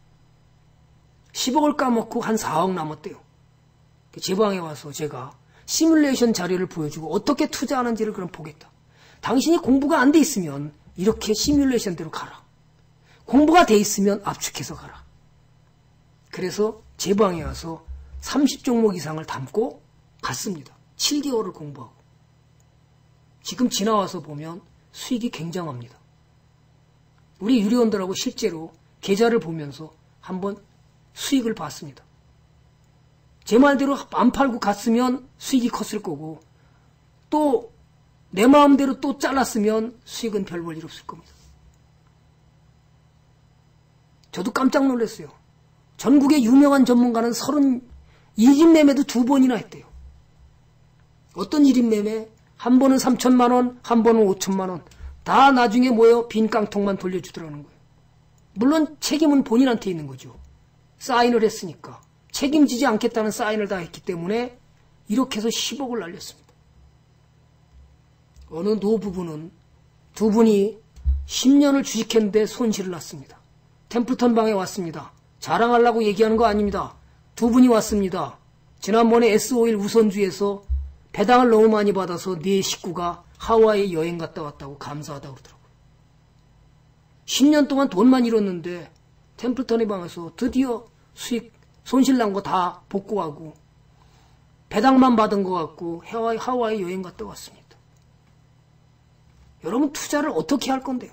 십억을 까먹고 한 사억 남았대요. 제 방에 와서 제가 시뮬레이션 자료를 보여주고 어떻게 투자하는지를 그럼 보겠다. 당신이 공부가 안 돼 있으면 이렇게 시뮬레이션대로 가라. 공부가 돼 있으면 압축해서 가라. 그래서 제 방에 와서 삼십 종목 이상을 담고 갔습니다. 칠 개월을 공부하고. 지금 지나와서 보면 수익이 굉장합니다. 우리 유리원들하고 실제로 계좌를 보면서 한번 수익을 봤습니다. 제 말대로 안 팔고 갔으면 수익이 컸을 거고 또 내 마음대로 또 잘랐으면 수익은 별 볼 일 없을 겁니다. 저도 깜짝 놀랐어요. 전국의 유명한 전문가는 서른 일 인 매매도 두 번이나 했대요. 어떤 일 인 매매? 한 번은 삼천만 원, 한 번은 오천만 원. 다 나중에 뭐예요? 빈 깡통만 돌려주더라는 거예요. 물론 책임은 본인한테 있는 거죠. 사인을 했으니까. 책임지지 않겠다는 사인을 다 했기 때문에 이렇게 해서 십억을 날렸습니다. 어느 노부부는 두 분이 십 년을 주식했는데 손실을 났습니다. 템플턴 방에 왔습니다. 자랑하려고 얘기하는 거 아닙니다. 두 분이 왔습니다. 지난번에 에스오일 우선주에서 배당을 너무 많이 받아서 네 식구가 하와이에 여행 갔다 왔다고 감사하다고 그러더라고요. 십 년 동안 돈만 잃었는데 템플턴의 방에서 드디어 수익 손실 난 거 다 복구하고 배당만 받은 것 같고 하와이, 하와이 여행 갔다 왔습니다. 여러분 투자를 어떻게 할 건데요?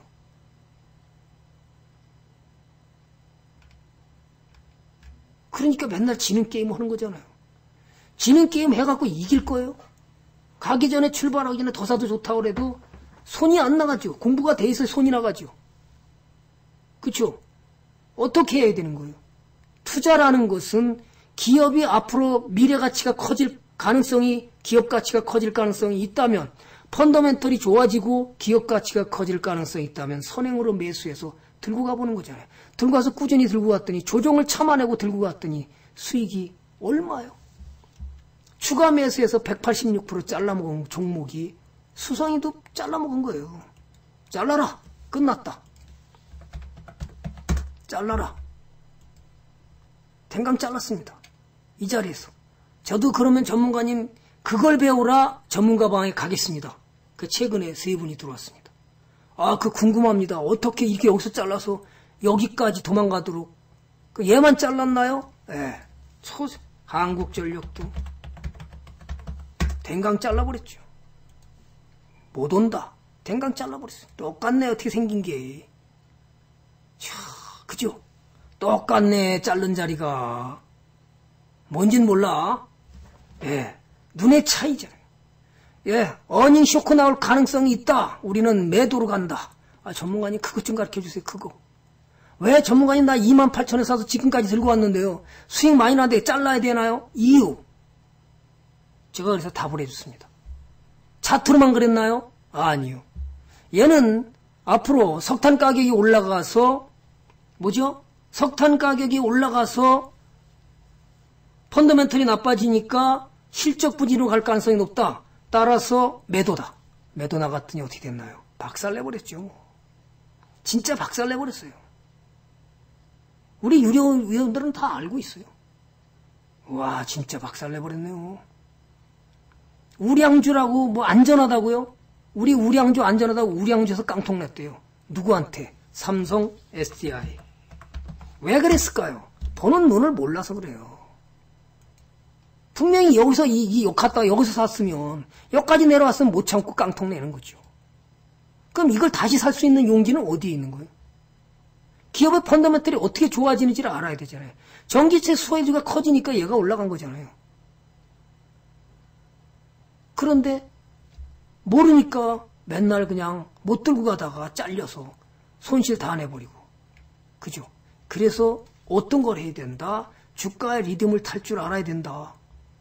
그러니까 맨날 지는 게임 하는 거잖아요. 지는 게임 해갖고 이길 거예요? 가기 전에 출발하기 전에 더 사도 좋다고 해도 손이 안 나가죠. 공부가 돼 있어야 손이 나가죠. 그렇죠? 어떻게 해야 되는 거예요? 투자라는 것은 기업이 앞으로 미래 가치가 커질 가능성이 기업 가치가 커질 가능성이 있다면 펀더멘털이 좋아지고 기업 가치가 커질 가능성이 있다면 선행으로 매수해서 들고 가보는 거잖아요. 들고 가서 꾸준히 들고 갔더니 조정을 참아내고 들고 갔더니 수익이 얼마요? 추가 매수해서 백팔십육 퍼센트 잘라먹은 종목이 수성이도 잘라먹은 거예요. 잘라라. 끝났다. 잘라라. 댕강 잘랐습니다. 이 자리에서. 저도 그러면 전문가님 그걸 배우라 전문가 방에 가겠습니다. 그 최근에 세 분이 들어왔습니다. 아, 그 궁금합니다. 어떻게 이렇게 여기서 잘라서 여기까지 도망가도록. 그 얘만 잘랐나요? 예. 네. 초, 한국전력도 댕강 잘라버렸죠. 못 온다. 댕강 잘라버렸어요. 똑같네, 어떻게 생긴 게. 차, 그죠? 똑같네, 자른 자리가. 뭔진 몰라. 예. 눈의 차이잖아요. 예. 어닝 쇼크 나올 가능성이 있다. 우리는 매도로 간다. 아, 전문가님 그것 좀 가르쳐 주세요, 그거. 왜 전문가님 나 이만 팔천에 사서 지금까지 들고 왔는데요. 수익 많이 나는데 잘라야 되나요? 이유. 제가 그래서 답을 해줬습니다. 차트로만 그랬나요? 아니요. 얘는 앞으로 석탄 가격이 올라가서 뭐죠? 석탄 가격이 올라가서 펀더멘털이 나빠지니까 실적 부진으로 갈 가능성이 높다. 따라서 매도다. 매도 나갔더니 어떻게 됐나요? 박살내버렸죠. 진짜 박살내버렸어요. 우리 유료위원들은 다 알고 있어요. 와, 진짜 박살내버렸네요. 우량주라고 뭐 안전하다고요? 우리 우량주 안전하다고 우량주에서 깡통 냈대요. 누구한테? 삼성, 에스디아이. 왜 그랬을까요? 보는 눈을 몰라서 그래요. 분명히 여기서 이, 이 욕 갔다가 여기서 샀으면 여기까지 내려왔으면 못 참고 깡통 내는 거죠. 그럼 이걸 다시 살 수 있는 용지는 어디에 있는 거예요? 기업의 펀더멘털이 어떻게 좋아지는지를 알아야 되잖아요. 전기세 수혜주가 커지니까 얘가 올라간 거잖아요. 그런데 모르니까 맨날 그냥 못 들고 가다가 잘려서 손실 다 내버리고. 그죠? 그래서 어떤 걸 해야 된다? 주가의 리듬을 탈 줄 알아야 된다.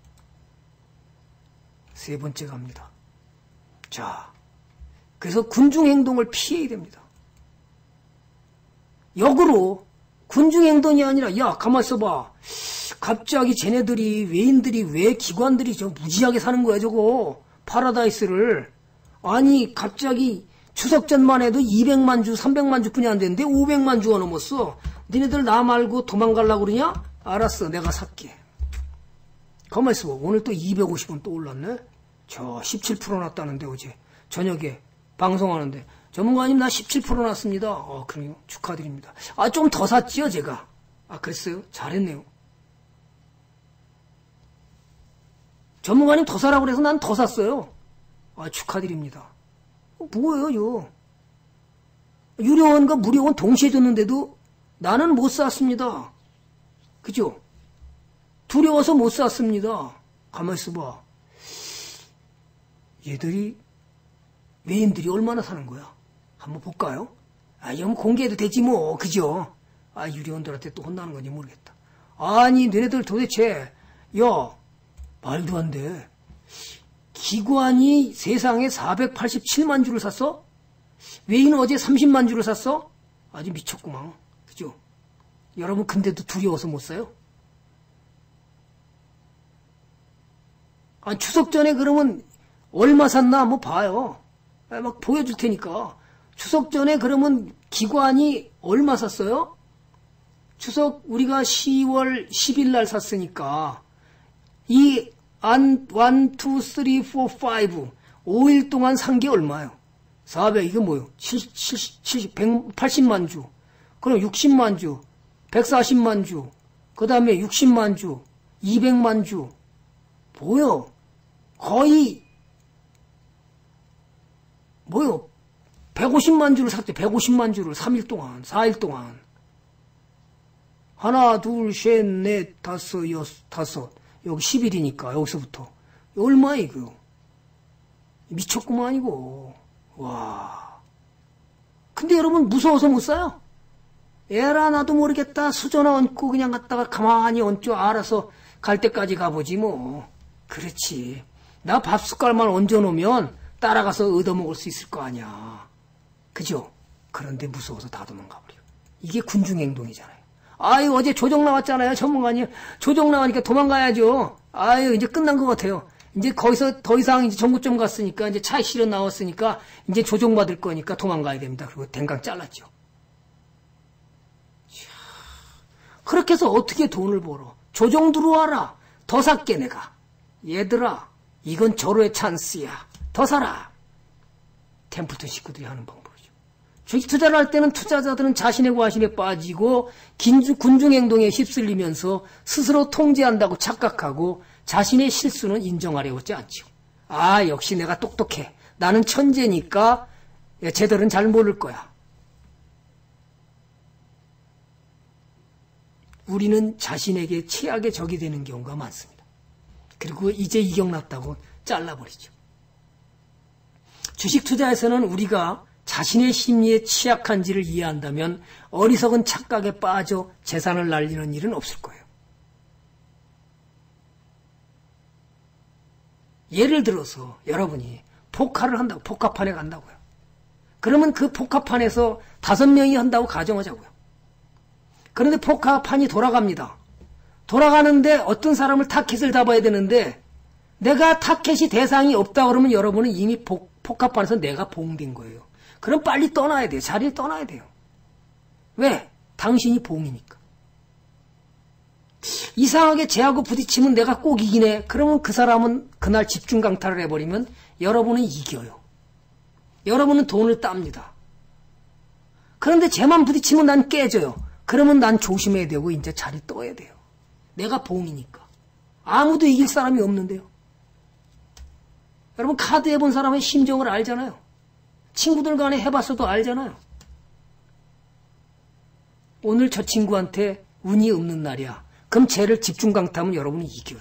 세 번째 갑니다. 자, 그래서 군중 행동을 피해야 됩니다. 역으로 군중 행동이 아니라 야 가만 있어봐. 갑자기 쟤네들이 외인들이 왜 기관들이 저 무지하게 사는 거야 저거 파라다이스를. 아니 갑자기 추석 전만 해도 이백만 주 삼백만 주뿐이 안 되는데 오백만 주가 넘었어. 니네들 나 말고 도망가려고 그러냐? 알았어, 내가 살게. 가만 있어봐. 오늘 또 이백오십 원 또 올랐네. 저 십칠 퍼센트 났다는데 어제 저녁에 방송하는데 전문가님 나 십칠 퍼센트 났습니다. 어, 그래요? 축하드립니다. 아, 좀 더 샀지요, 제가. 아, 그랬어요? 잘했네요. 전문가님 더 사라고 그래서 난 더 샀어요. 아, 축하드립니다. 어, 뭐예요, 요? 유료원과 무료원 동시에 줬는데도 나는 못 샀습니다. 그죠? 두려워서 못 샀습니다. 가만히 있어봐. 얘들이, 외인들이 얼마나 사는 거야? 한번 볼까요? 아, 이건 공개해도 되지 뭐, 그죠? 아, 유료원들한테 또 혼나는 건지 모르겠다. 아니, 너네들 도대체, 야, 말도 안 돼. 기관이 세상에 사백팔십칠만 주를 샀어? 외인은 어제 삼십만 주를 샀어? 아주 미쳤구만. 그죠? 여러분, 근데도 두려워서 못 사요? 아, 추석 전에 그러면 얼마 샀나 한번 봐요. 아, 막 보여줄 테니까. 추석 전에 그러면 기관이 얼마 샀어요? 추석 우리가 시월 십일 날 샀으니까 이 안, 일, 이, 삼, 사, 오, 오 일 동안 산 게 얼마요? 사백, 이게 뭐요? 칠십, 칠십, 백팔십만 주. 그럼 육십만 주, 백사십만 주, 그 다음에 육십만 주, 이백만 주. 뭐요? 거의, 뭐요? 백오십만 주를 샀대. 백오십만 주를 삼 일 동안, 사 일 동안. 하나, 둘, 셋, 넷, 다섯, 여섯, 다섯. 여기 십 일이니까, 여기서부터. 얼마야, 이거? 미쳤구만, 이거. 와. 근데 여러분, 무서워서 못 사요? 에라, 나도 모르겠다. 수저나 얹고 그냥 갔다가 가만히 얹죠. 알아서 갈 때까지 가보지, 뭐. 그렇지. 나 밥 숟갈만 얹어놓으면 따라가서 얻어먹을 수 있을 거 아니야. 그죠? 그런데 무서워서 다 도망가버려. 이게 군중행동이잖아요. 아유, 어제 조정 나왔잖아요, 전문가님. 조정 나오니까 도망가야죠. 아유, 이제 끝난 것 같아요. 이제 거기서 더 이상 이제 전구점 갔으니까, 이제 차에 실어 나왔으니까, 이제 조정받을 거니까 도망가야 됩니다. 그리고 댕강 잘랐죠. 그렇게 해서 어떻게 돈을 벌어? 조정 들어와라. 더 살게, 내가. 얘들아, 이건 절호의 찬스야. 더 사라. 템플턴 식구들이 하는 방법. 주식 투자를 할 때는 투자자들은 자신의 과신에 빠지고 긴주, 군중행동에 휩쓸리면서 스스로 통제한다고 착각하고 자신의 실수는 인정하려고 하지 않죠. 아, 역시 내가 똑똑해. 나는 천재니까 쟤들은 잘 모를 거야. 우리는 자신에게 최악의 적이 되는 경우가 많습니다. 그리고 이제 이경났다고 잘라버리죠. 주식 투자에서는 우리가 자신의 심리에 취약한지를 이해한다면 어리석은 착각에 빠져 재산을 날리는 일은 없을 거예요. 예를 들어서 여러분이 포카를 한다고, 포카판에 간다고요. 그러면 그 포카판에서 다섯 명이 한다고 가정하자고요. 그런데 포카판이 돌아갑니다. 돌아가는데 어떤 사람을 타켓을 잡아야 되는데 내가 타켓이 대상이 없다 그러면 여러분은 이미 포, 포카판에서 내가 봉된 거예요. 그럼 빨리 떠나야 돼요. 자리를 떠나야 돼요. 왜? 당신이 봉이니까. 이상하게 쟤하고 부딪히면 내가 꼭 이기네. 그러면 그 사람은 그날 집중 강탈을 해버리면 여러분은 이겨요. 여러분은 돈을 땁니다. 그런데 쟤만 부딪히면 난 깨져요. 그러면 난 조심해야 되고 이제 자리 떠야 돼요. 내가 봉이니까. 아무도 이길 사람이 없는데요. 여러분 카드 해본 사람의 심정을 알잖아요. 친구들 간에 해봤어도 알잖아요. 오늘 저 친구한테 운이 없는 날이야. 그럼 쟤를 집중 강타하면 여러분이 이겨요.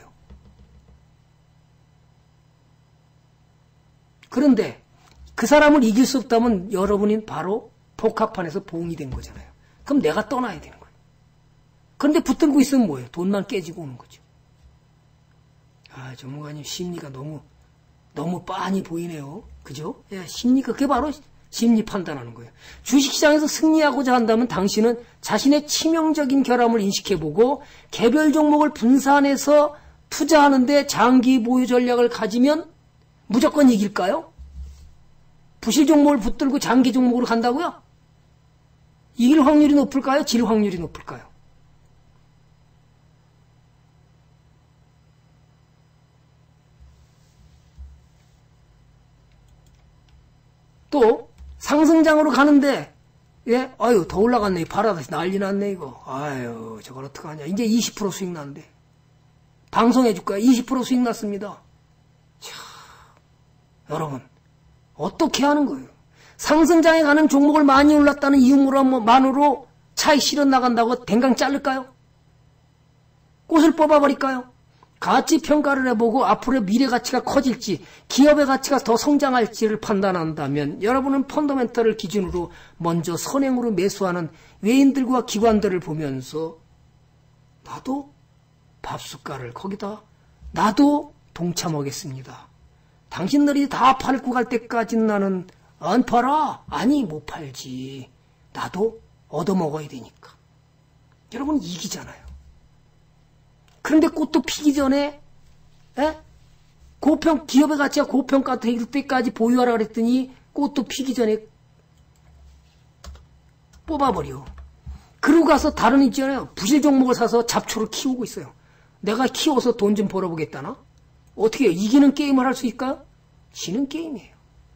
그런데 그 사람을 이길 수 없다면 여러분이 바로 포카판에서 봉이 된 거잖아요. 그럼 내가 떠나야 되는 거예요. 그런데 붙들고 있으면 뭐예요? 돈만 깨지고 오는 거죠. 아, 전문가님 심리가 너무 너무 빤히 보이네요. 그죠? 예, 심리가 그게 바로 심리 판단하는 거예요. 주식시장에서 승리하고자 한다면 당신은 자신의 치명적인 결함을 인식해보고 개별 종목을 분산해서 투자하는데 장기 보유 전략을 가지면 무조건 이길까요? 부실 종목을 붙들고 장기 종목으로 간다고요? 이길 확률이 높을까요? 질 확률이 높을까요? 또 상승장으로 가는데 예, 아유 더 올라갔네. 바라다시 난리 났네 이거. 아유 저걸 어떡하냐. 이제 이십 퍼센트 수익 났는데 방송해 줄까요? 이십 퍼센트 수익 났습니다. 자, 여러분 어떻게 하는 거예요? 상승장에 가는 종목을 많이 올랐다는 이유만으로 차익 실어 나간다고 댕강 자를까요? 꽃을 뽑아버릴까요? 가치 평가를 해보고 앞으로의 미래 가치가 커질지 기업의 가치가 더 성장할지를 판단한다면 여러분은 펀더멘털을 기준으로 먼저 선행으로 매수하는 외인들과 기관들을 보면서 나도 밥숟갈을 거기다 나도 동참하겠습니다. 당신들이 다 팔고 갈 때까지는 나는 안 팔아. 아니 못 팔지. 나도 얻어먹어야 되니까. 여러분 이기잖아요. 그런데 꽃도 피기 전에 에? 고평, 기업의 가치가 고평가 될 때까지 보유하라 그랬더니 꽃도 피기 전에 뽑아버려. 그러고 가서 다른 있잖아요. 부실 종목을 사서 잡초를 키우고 있어요. 내가 키워서 돈 좀 벌어보겠다나? 어떻게 해요? 이기는 게임을 할 수 있을까요? 지는 게임이에요.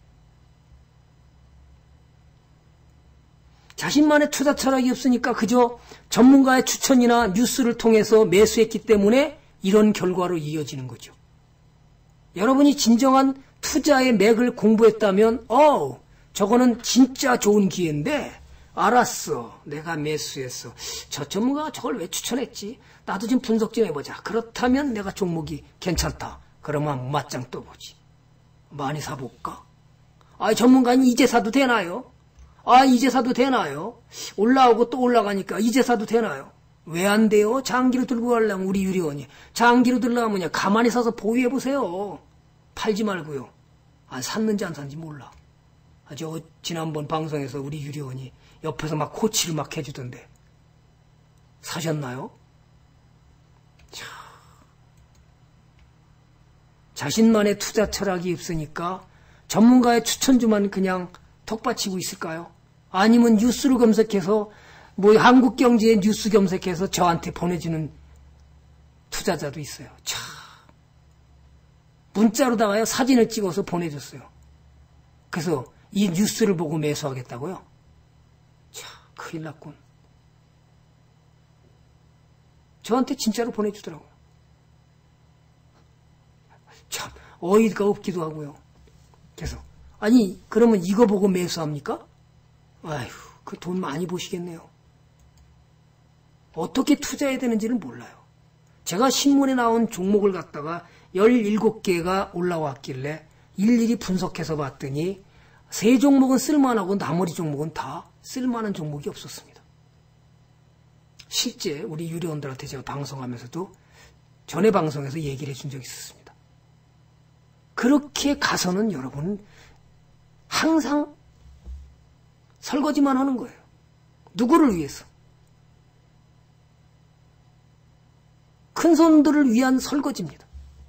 자신만의 투자 철학이 없으니까 그저 전문가의 추천이나 뉴스를 통해서 매수했기 때문에 이런 결과로 이어지는 거죠. 여러분이 진정한 투자의 맥을 공부했다면 어우, 저거는 진짜 좋은 기회인데 알았어. 내가 매수했어. 저 전문가가 저걸 왜 추천했지? 나도 좀 분석 좀 해보자. 그렇다면 내가 종목이 괜찮다. 그러면 맞짱 떠보지. 많이 사볼까? 아, 전문가는 이제 사도 되나요? 아, 이제 사도 되나요? 올라오고 또 올라가니까 이제 사도 되나요? 왜 안 돼요? 장기로 들고 가려면 우리 유리원이. 장기로 들려면 가만히 사서 보유해보세요. 팔지 말고요. 아, 샀는지 안 샀는지 몰라. 아, 저 지난번 방송에서 우리 유리원이 옆에서 막 코치를 막 해주던데. 사셨나요? 자, 자신만의 투자 철학이 없으니까 전문가의 추천주만 그냥 턱받치고 있을까요? 아니면 뉴스를 검색해서 뭐 한국경제의 뉴스 검색해서 저한테 보내주는 투자자도 있어요. 차, 문자로다가요 사진을 찍어서 보내줬어요. 그래서 이 뉴스를 보고 매수하겠다고요? 차, 큰일 났군. 저한테 진짜로 보내주더라고요. 참 어이가 없기도 하고요. 그래서 아니 그러면 이거 보고 매수합니까? 아휴, 그 돈 많이 보시겠네요. 어떻게 투자해야 되는지는 몰라요. 제가 신문에 나온 종목을 갖다가 열일곱 개가 올라왔길래 일일이 분석해서 봤더니 세 종목은 쓸만하고 나머지 종목은 다 쓸만한 종목이 없었습니다. 실제 우리 유료원들한테 제가 방송하면서도 전에 방송에서 얘기를 해준 적이 있었습니다. 그렇게 가서는 여러분 항상 설거지만 하는 거예요. 누구를 위해서? 큰손들을 위한 설거지입니다.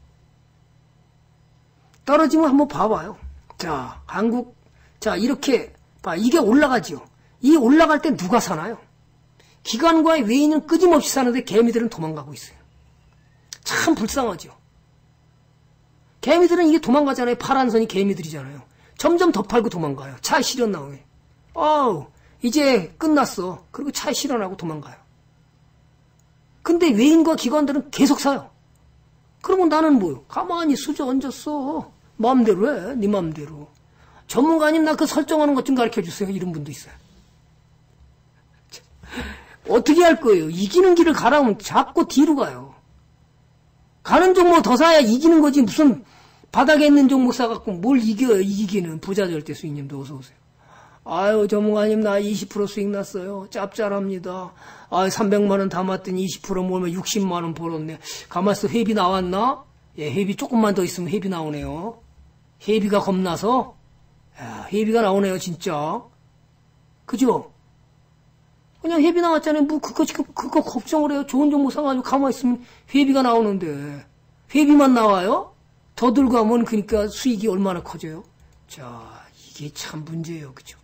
떨어지면 한번 봐봐요. 자, 한국, 자, 이렇게, 봐, 이게 올라가죠. 이 올라갈 때 누가 사나요? 기관과의 외인은 끊임없이 사는데 개미들은 도망가고 있어요. 참 불쌍하죠. 개미들은 이게 도망가잖아요. 파란 선이 개미들이잖아요. 점점 더 팔고 도망가요. 차에 실었나 왜? 어우, 이제 끝났어. 그리고 차에 실어나고 도망가요. 근데 외인과 기관들은 계속 사요. 그러면 나는 뭐요? 가만히 수저 얹었어. 마음대로 해. 네 마음대로. 전문가님 나 그 설정하는 것 좀 가르쳐주세요. 이런 분도 있어요. 어떻게 할 거예요? 이기는 길을 가라면 자꾸 뒤로 가요. 가는 종목 더 사야 이기는 거지. 무슨 바닥에 있는 종목 사갖고 뭘 이겨요. 이기기는. 부자 절대 수익님도 어서 오세요. 아유, 전문가님, 나 이십 퍼센트 수익 났어요. 짭짤합니다. 아, 삼백만 원 담았더니 이십 퍼센트 모으면 육십만 원 벌었네. 가만있어, 회비 나왔나? 예, 회비 조금만 더 있으면 회비 나오네요. 회비가 겁나서? 야, 회비가 나오네요, 진짜. 그죠? 그냥 회비 나왔잖아요. 뭐, 그거, 그거, 그거 걱정을 해요. 좋은 종목 사가지고 가만있으면 회비가 나오는데. 회비만 나와요? 더 들고 하면 그러니까 수익이 얼마나 커져요? 자, 이게 참 문제예요. 그죠?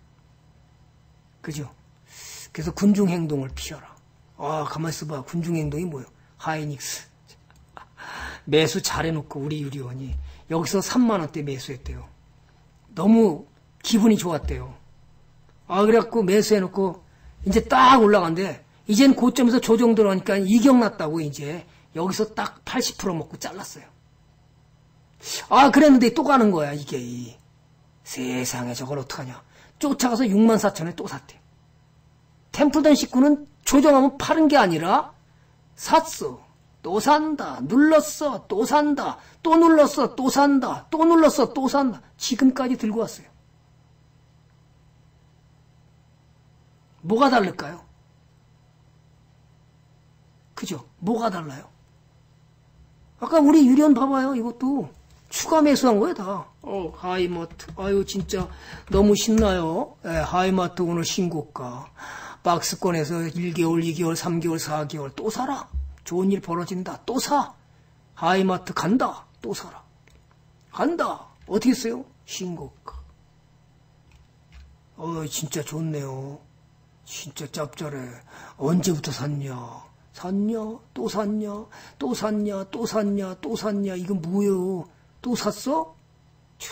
그죠? 그래서 군중행동을 피하라. 아, 가만히 있어봐. 군중행동이 뭐예요? 하이닉스. 매수 잘해놓고 우리 유리원이 여기서 삼만 원대 매수했대요. 너무 기분이 좋았대요. 아, 그래갖고 매수해놓고 이제 딱 올라간대. 이젠 고점에서 조정 들어가니까 이격났다고 이제 여기서 딱 팔십 퍼센트 먹고 잘랐어요. 아, 그랬는데 또 가는 거야, 이게. 세상에 저걸 어떡하냐. 쫓아가서 육만 사천 원에 또 샀대. 템플던 식구는 조정하면 파는 게 아니라 샀어. 또 산다. 눌렀어. 또 산다. 또 눌렀어. 또 산다. 또 눌렀어. 또 산다. 지금까지 들고 왔어요. 뭐가 다를까요? 그죠? 뭐가 달라요? 아까 우리 유리원 봐봐요. 이것도 추가 매수한 거야 다. 어, 하이마트. 아유 진짜 너무 신나요. 예, 하이마트 오늘 신고가. 박스권에서 일 개월, 이 개월, 삼 개월, 사 개월 또 사라. 좋은 일 벌어진다. 또 사. 하이마트 간다. 또 사라. 간다. 어떻게 했어요? 신곡. 어, 진짜 좋네요. 진짜 짭짤해. 언제부터 샀냐? 샀냐? 또 샀냐? 또 샀냐? 또 샀냐? 또 샀냐? 이건 뭐예요? 또 샀어? 촤.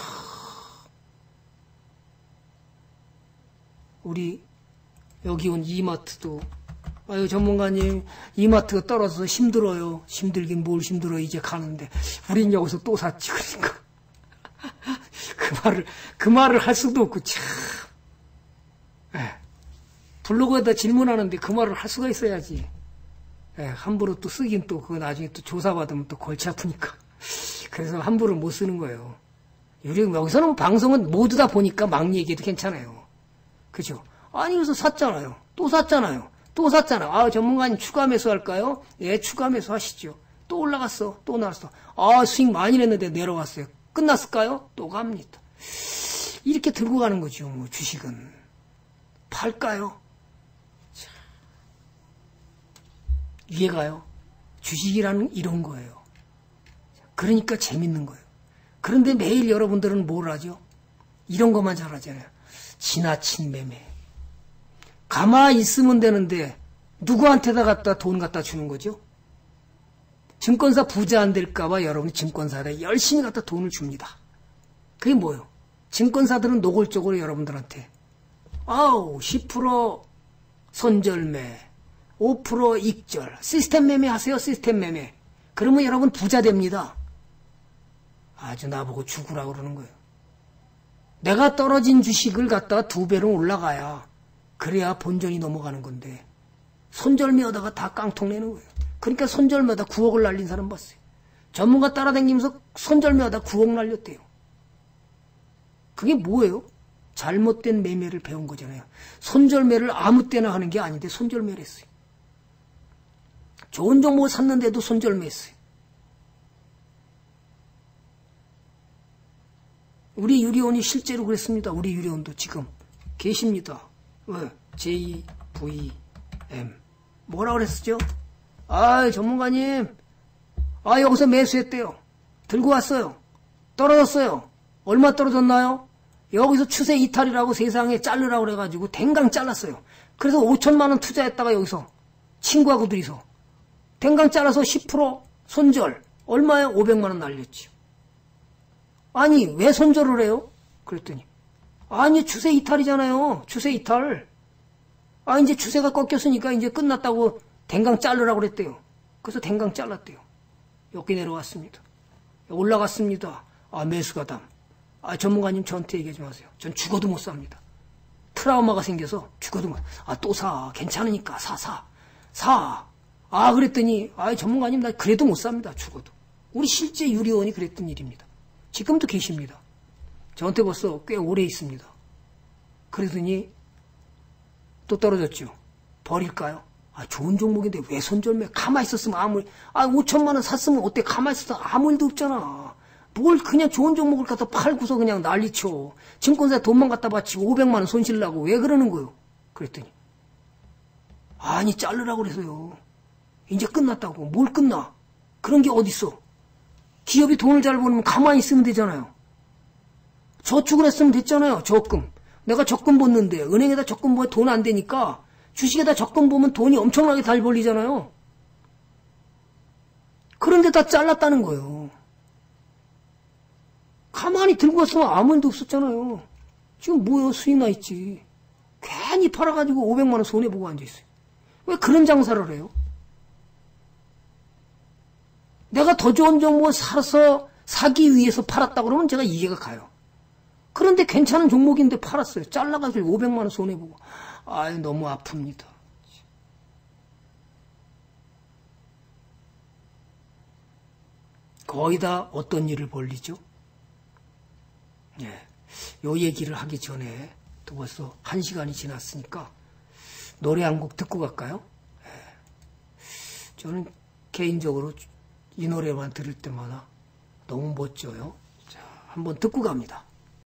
우리 여기 온 이마트도 아유 전문가님 이마트가 떨어져서 힘들어요. 힘들긴 뭘 힘들어 이제 가는데 우린 여기서 또 샀지. 그러니까 그 말을 그 말을 할 수도 없고 참. 에. 블로그에다 질문하는데 그 말을 할 수가 있어야지. 에, 함부로 또 쓰긴 또 그거 나중에 또 조사받으면 또 골치 아프니까. 그래서 함부로 못 쓰는 거예요. 우리 여기서는 방송은 모두 다 보니까 막 얘기해도 괜찮아요. 그죠? 아니 그래서 샀잖아요. 또 샀잖아요. 또 샀잖아. 아 전문가님 추가 매수할까요? 예, 추가 매수하시죠. 또 올라갔어. 또 나왔어. 아 수익 많이 냈는데 내려왔어요. 끝났을까요? 또 갑니다. 이렇게 들고 가는 거죠. 뭐 주식은. 팔까요? 자, 이해가요? 주식이라는 이런 거예요. 그러니까 재밌는 거예요. 그런데 매일 여러분들은 뭘 하죠? 이런 것만 잘하잖아요. 지나친 매매. 가만히 있으면 되는데 누구한테다 갖다 돈 갖다 주는 거죠? 증권사 부자 안 될까봐 여러분이 증권사에 열심히 갖다 돈을 줍니다. 그게 뭐예요? 증권사들은 노골적으로 여러분들한테 아우 십 퍼센트 손절매, 오 퍼센트 익절, 시스템 매매 하세요. 시스템 매매. 그러면 여러분 부자 됩니다. 아주 나보고 죽으라고 그러는 거예요. 내가 떨어진 주식을 갖다가 두 배로 올라가야 그래야 본전이 넘어가는 건데 손절매하다가 다 깡통 내는 거예요. 그러니까 손절매하다 구억을 날린 사람 봤어요. 전문가 따라다니면서 손절매하다 구억 날렸대요. 그게 뭐예요? 잘못된 매매를 배운 거잖아요. 손절매를 아무 때나 하는 게 아닌데 손절매를 했어요. 좋은 종목 샀는데도 손절매 했어요. 우리 유리온이 실제로 그랬습니다. 우리 유리온도 지금 계십니다. 왜? 제이 브이 엠. 뭐라 그랬었죠? 아, 전문가님. 아, 여기서 매수했대요. 들고 왔어요. 떨어졌어요. 얼마 떨어졌나요? 여기서 추세 이탈이라고 세상에 자르라고 그래가지고 댕강 잘랐어요. 그래서 오천만 원 투자했다가 여기서 친구하고 둘이서 댕강 잘라서 십 퍼센트 손절. 얼마에 오백만 원 날렸지. 아니 왜 손절을 해요? 그랬더니 아니 추세 이탈이잖아요. 추세 이탈. 아 이제 추세가 꺾였으니까 이제 끝났다고 댕강 자르라고 그랬대요. 그래서 댕강 잘랐대요. 여기 내려왔습니다. 올라갔습니다. 아 매수가담. 아 전문가님 저한테 얘기하지 마세요. 전 죽어도 못 삽니다. 트라우마가 생겨서 죽어도 못. 아 또 사. 괜찮으니까 사 사. 사. 아 그랬더니 아 전문가님 나 그래도 못 삽니다. 죽어도. 우리 실제 유리원이 그랬던 일입니다. 지금도 계십니다. 저한테 벌써 꽤 오래 있습니다. 그러더니 또 떨어졌죠. 버릴까요? 아 좋은 종목인데 왜 손절매? 가만히 있었으면 아무 아 오천만 원 샀으면 어때? 가만히 있었으면 아무 일도 없잖아. 뭘 그냥 좋은 종목을 갖다 팔고서 그냥 난리쳐. 증권사에 돈만 갖다 바치고 오백만 원 손실 나고 왜 그러는 거요? 그랬더니 아니 자르라고 그래서요. 이제 끝났다고. 뭘 끝나? 그런 게 어딨어? 기업이 돈을 잘 벌면 가만히 있으면 되잖아요. 저축을 했으면 됐잖아요. 적금. 내가 적금 붓는데 은행에다 적금 보면 돈 안 되니까 주식에다 적금 보면 돈이 엄청나게 잘 벌리잖아요. 그런데 다 잘랐다는 거예요. 가만히 들고 갔으면 아무 일도 없었잖아요. 지금 뭐요? 수익 나 있지. 괜히 팔아가지고 오백만 원 손해보고 앉아있어요. 왜 그런 장사를 해요? 내가 더 좋은 종목을 사서 사기 위해서 팔았다 그러면 제가 이해가 가요. 그런데 괜찮은 종목인데 팔았어요. 잘라가지고 오백만 원 손해보고. 아유 너무 아픕니다. 거의 다 어떤 일을 벌리죠? 예, 요 얘기를 하기 전에 또 벌써 한 시간이 지났으니까 노래 한 곡 듣고 갈까요? 예, 저는 개인적으로 이 노래만 들을 때마다 너무 멋져요. 자, 한번 듣고 갑니다.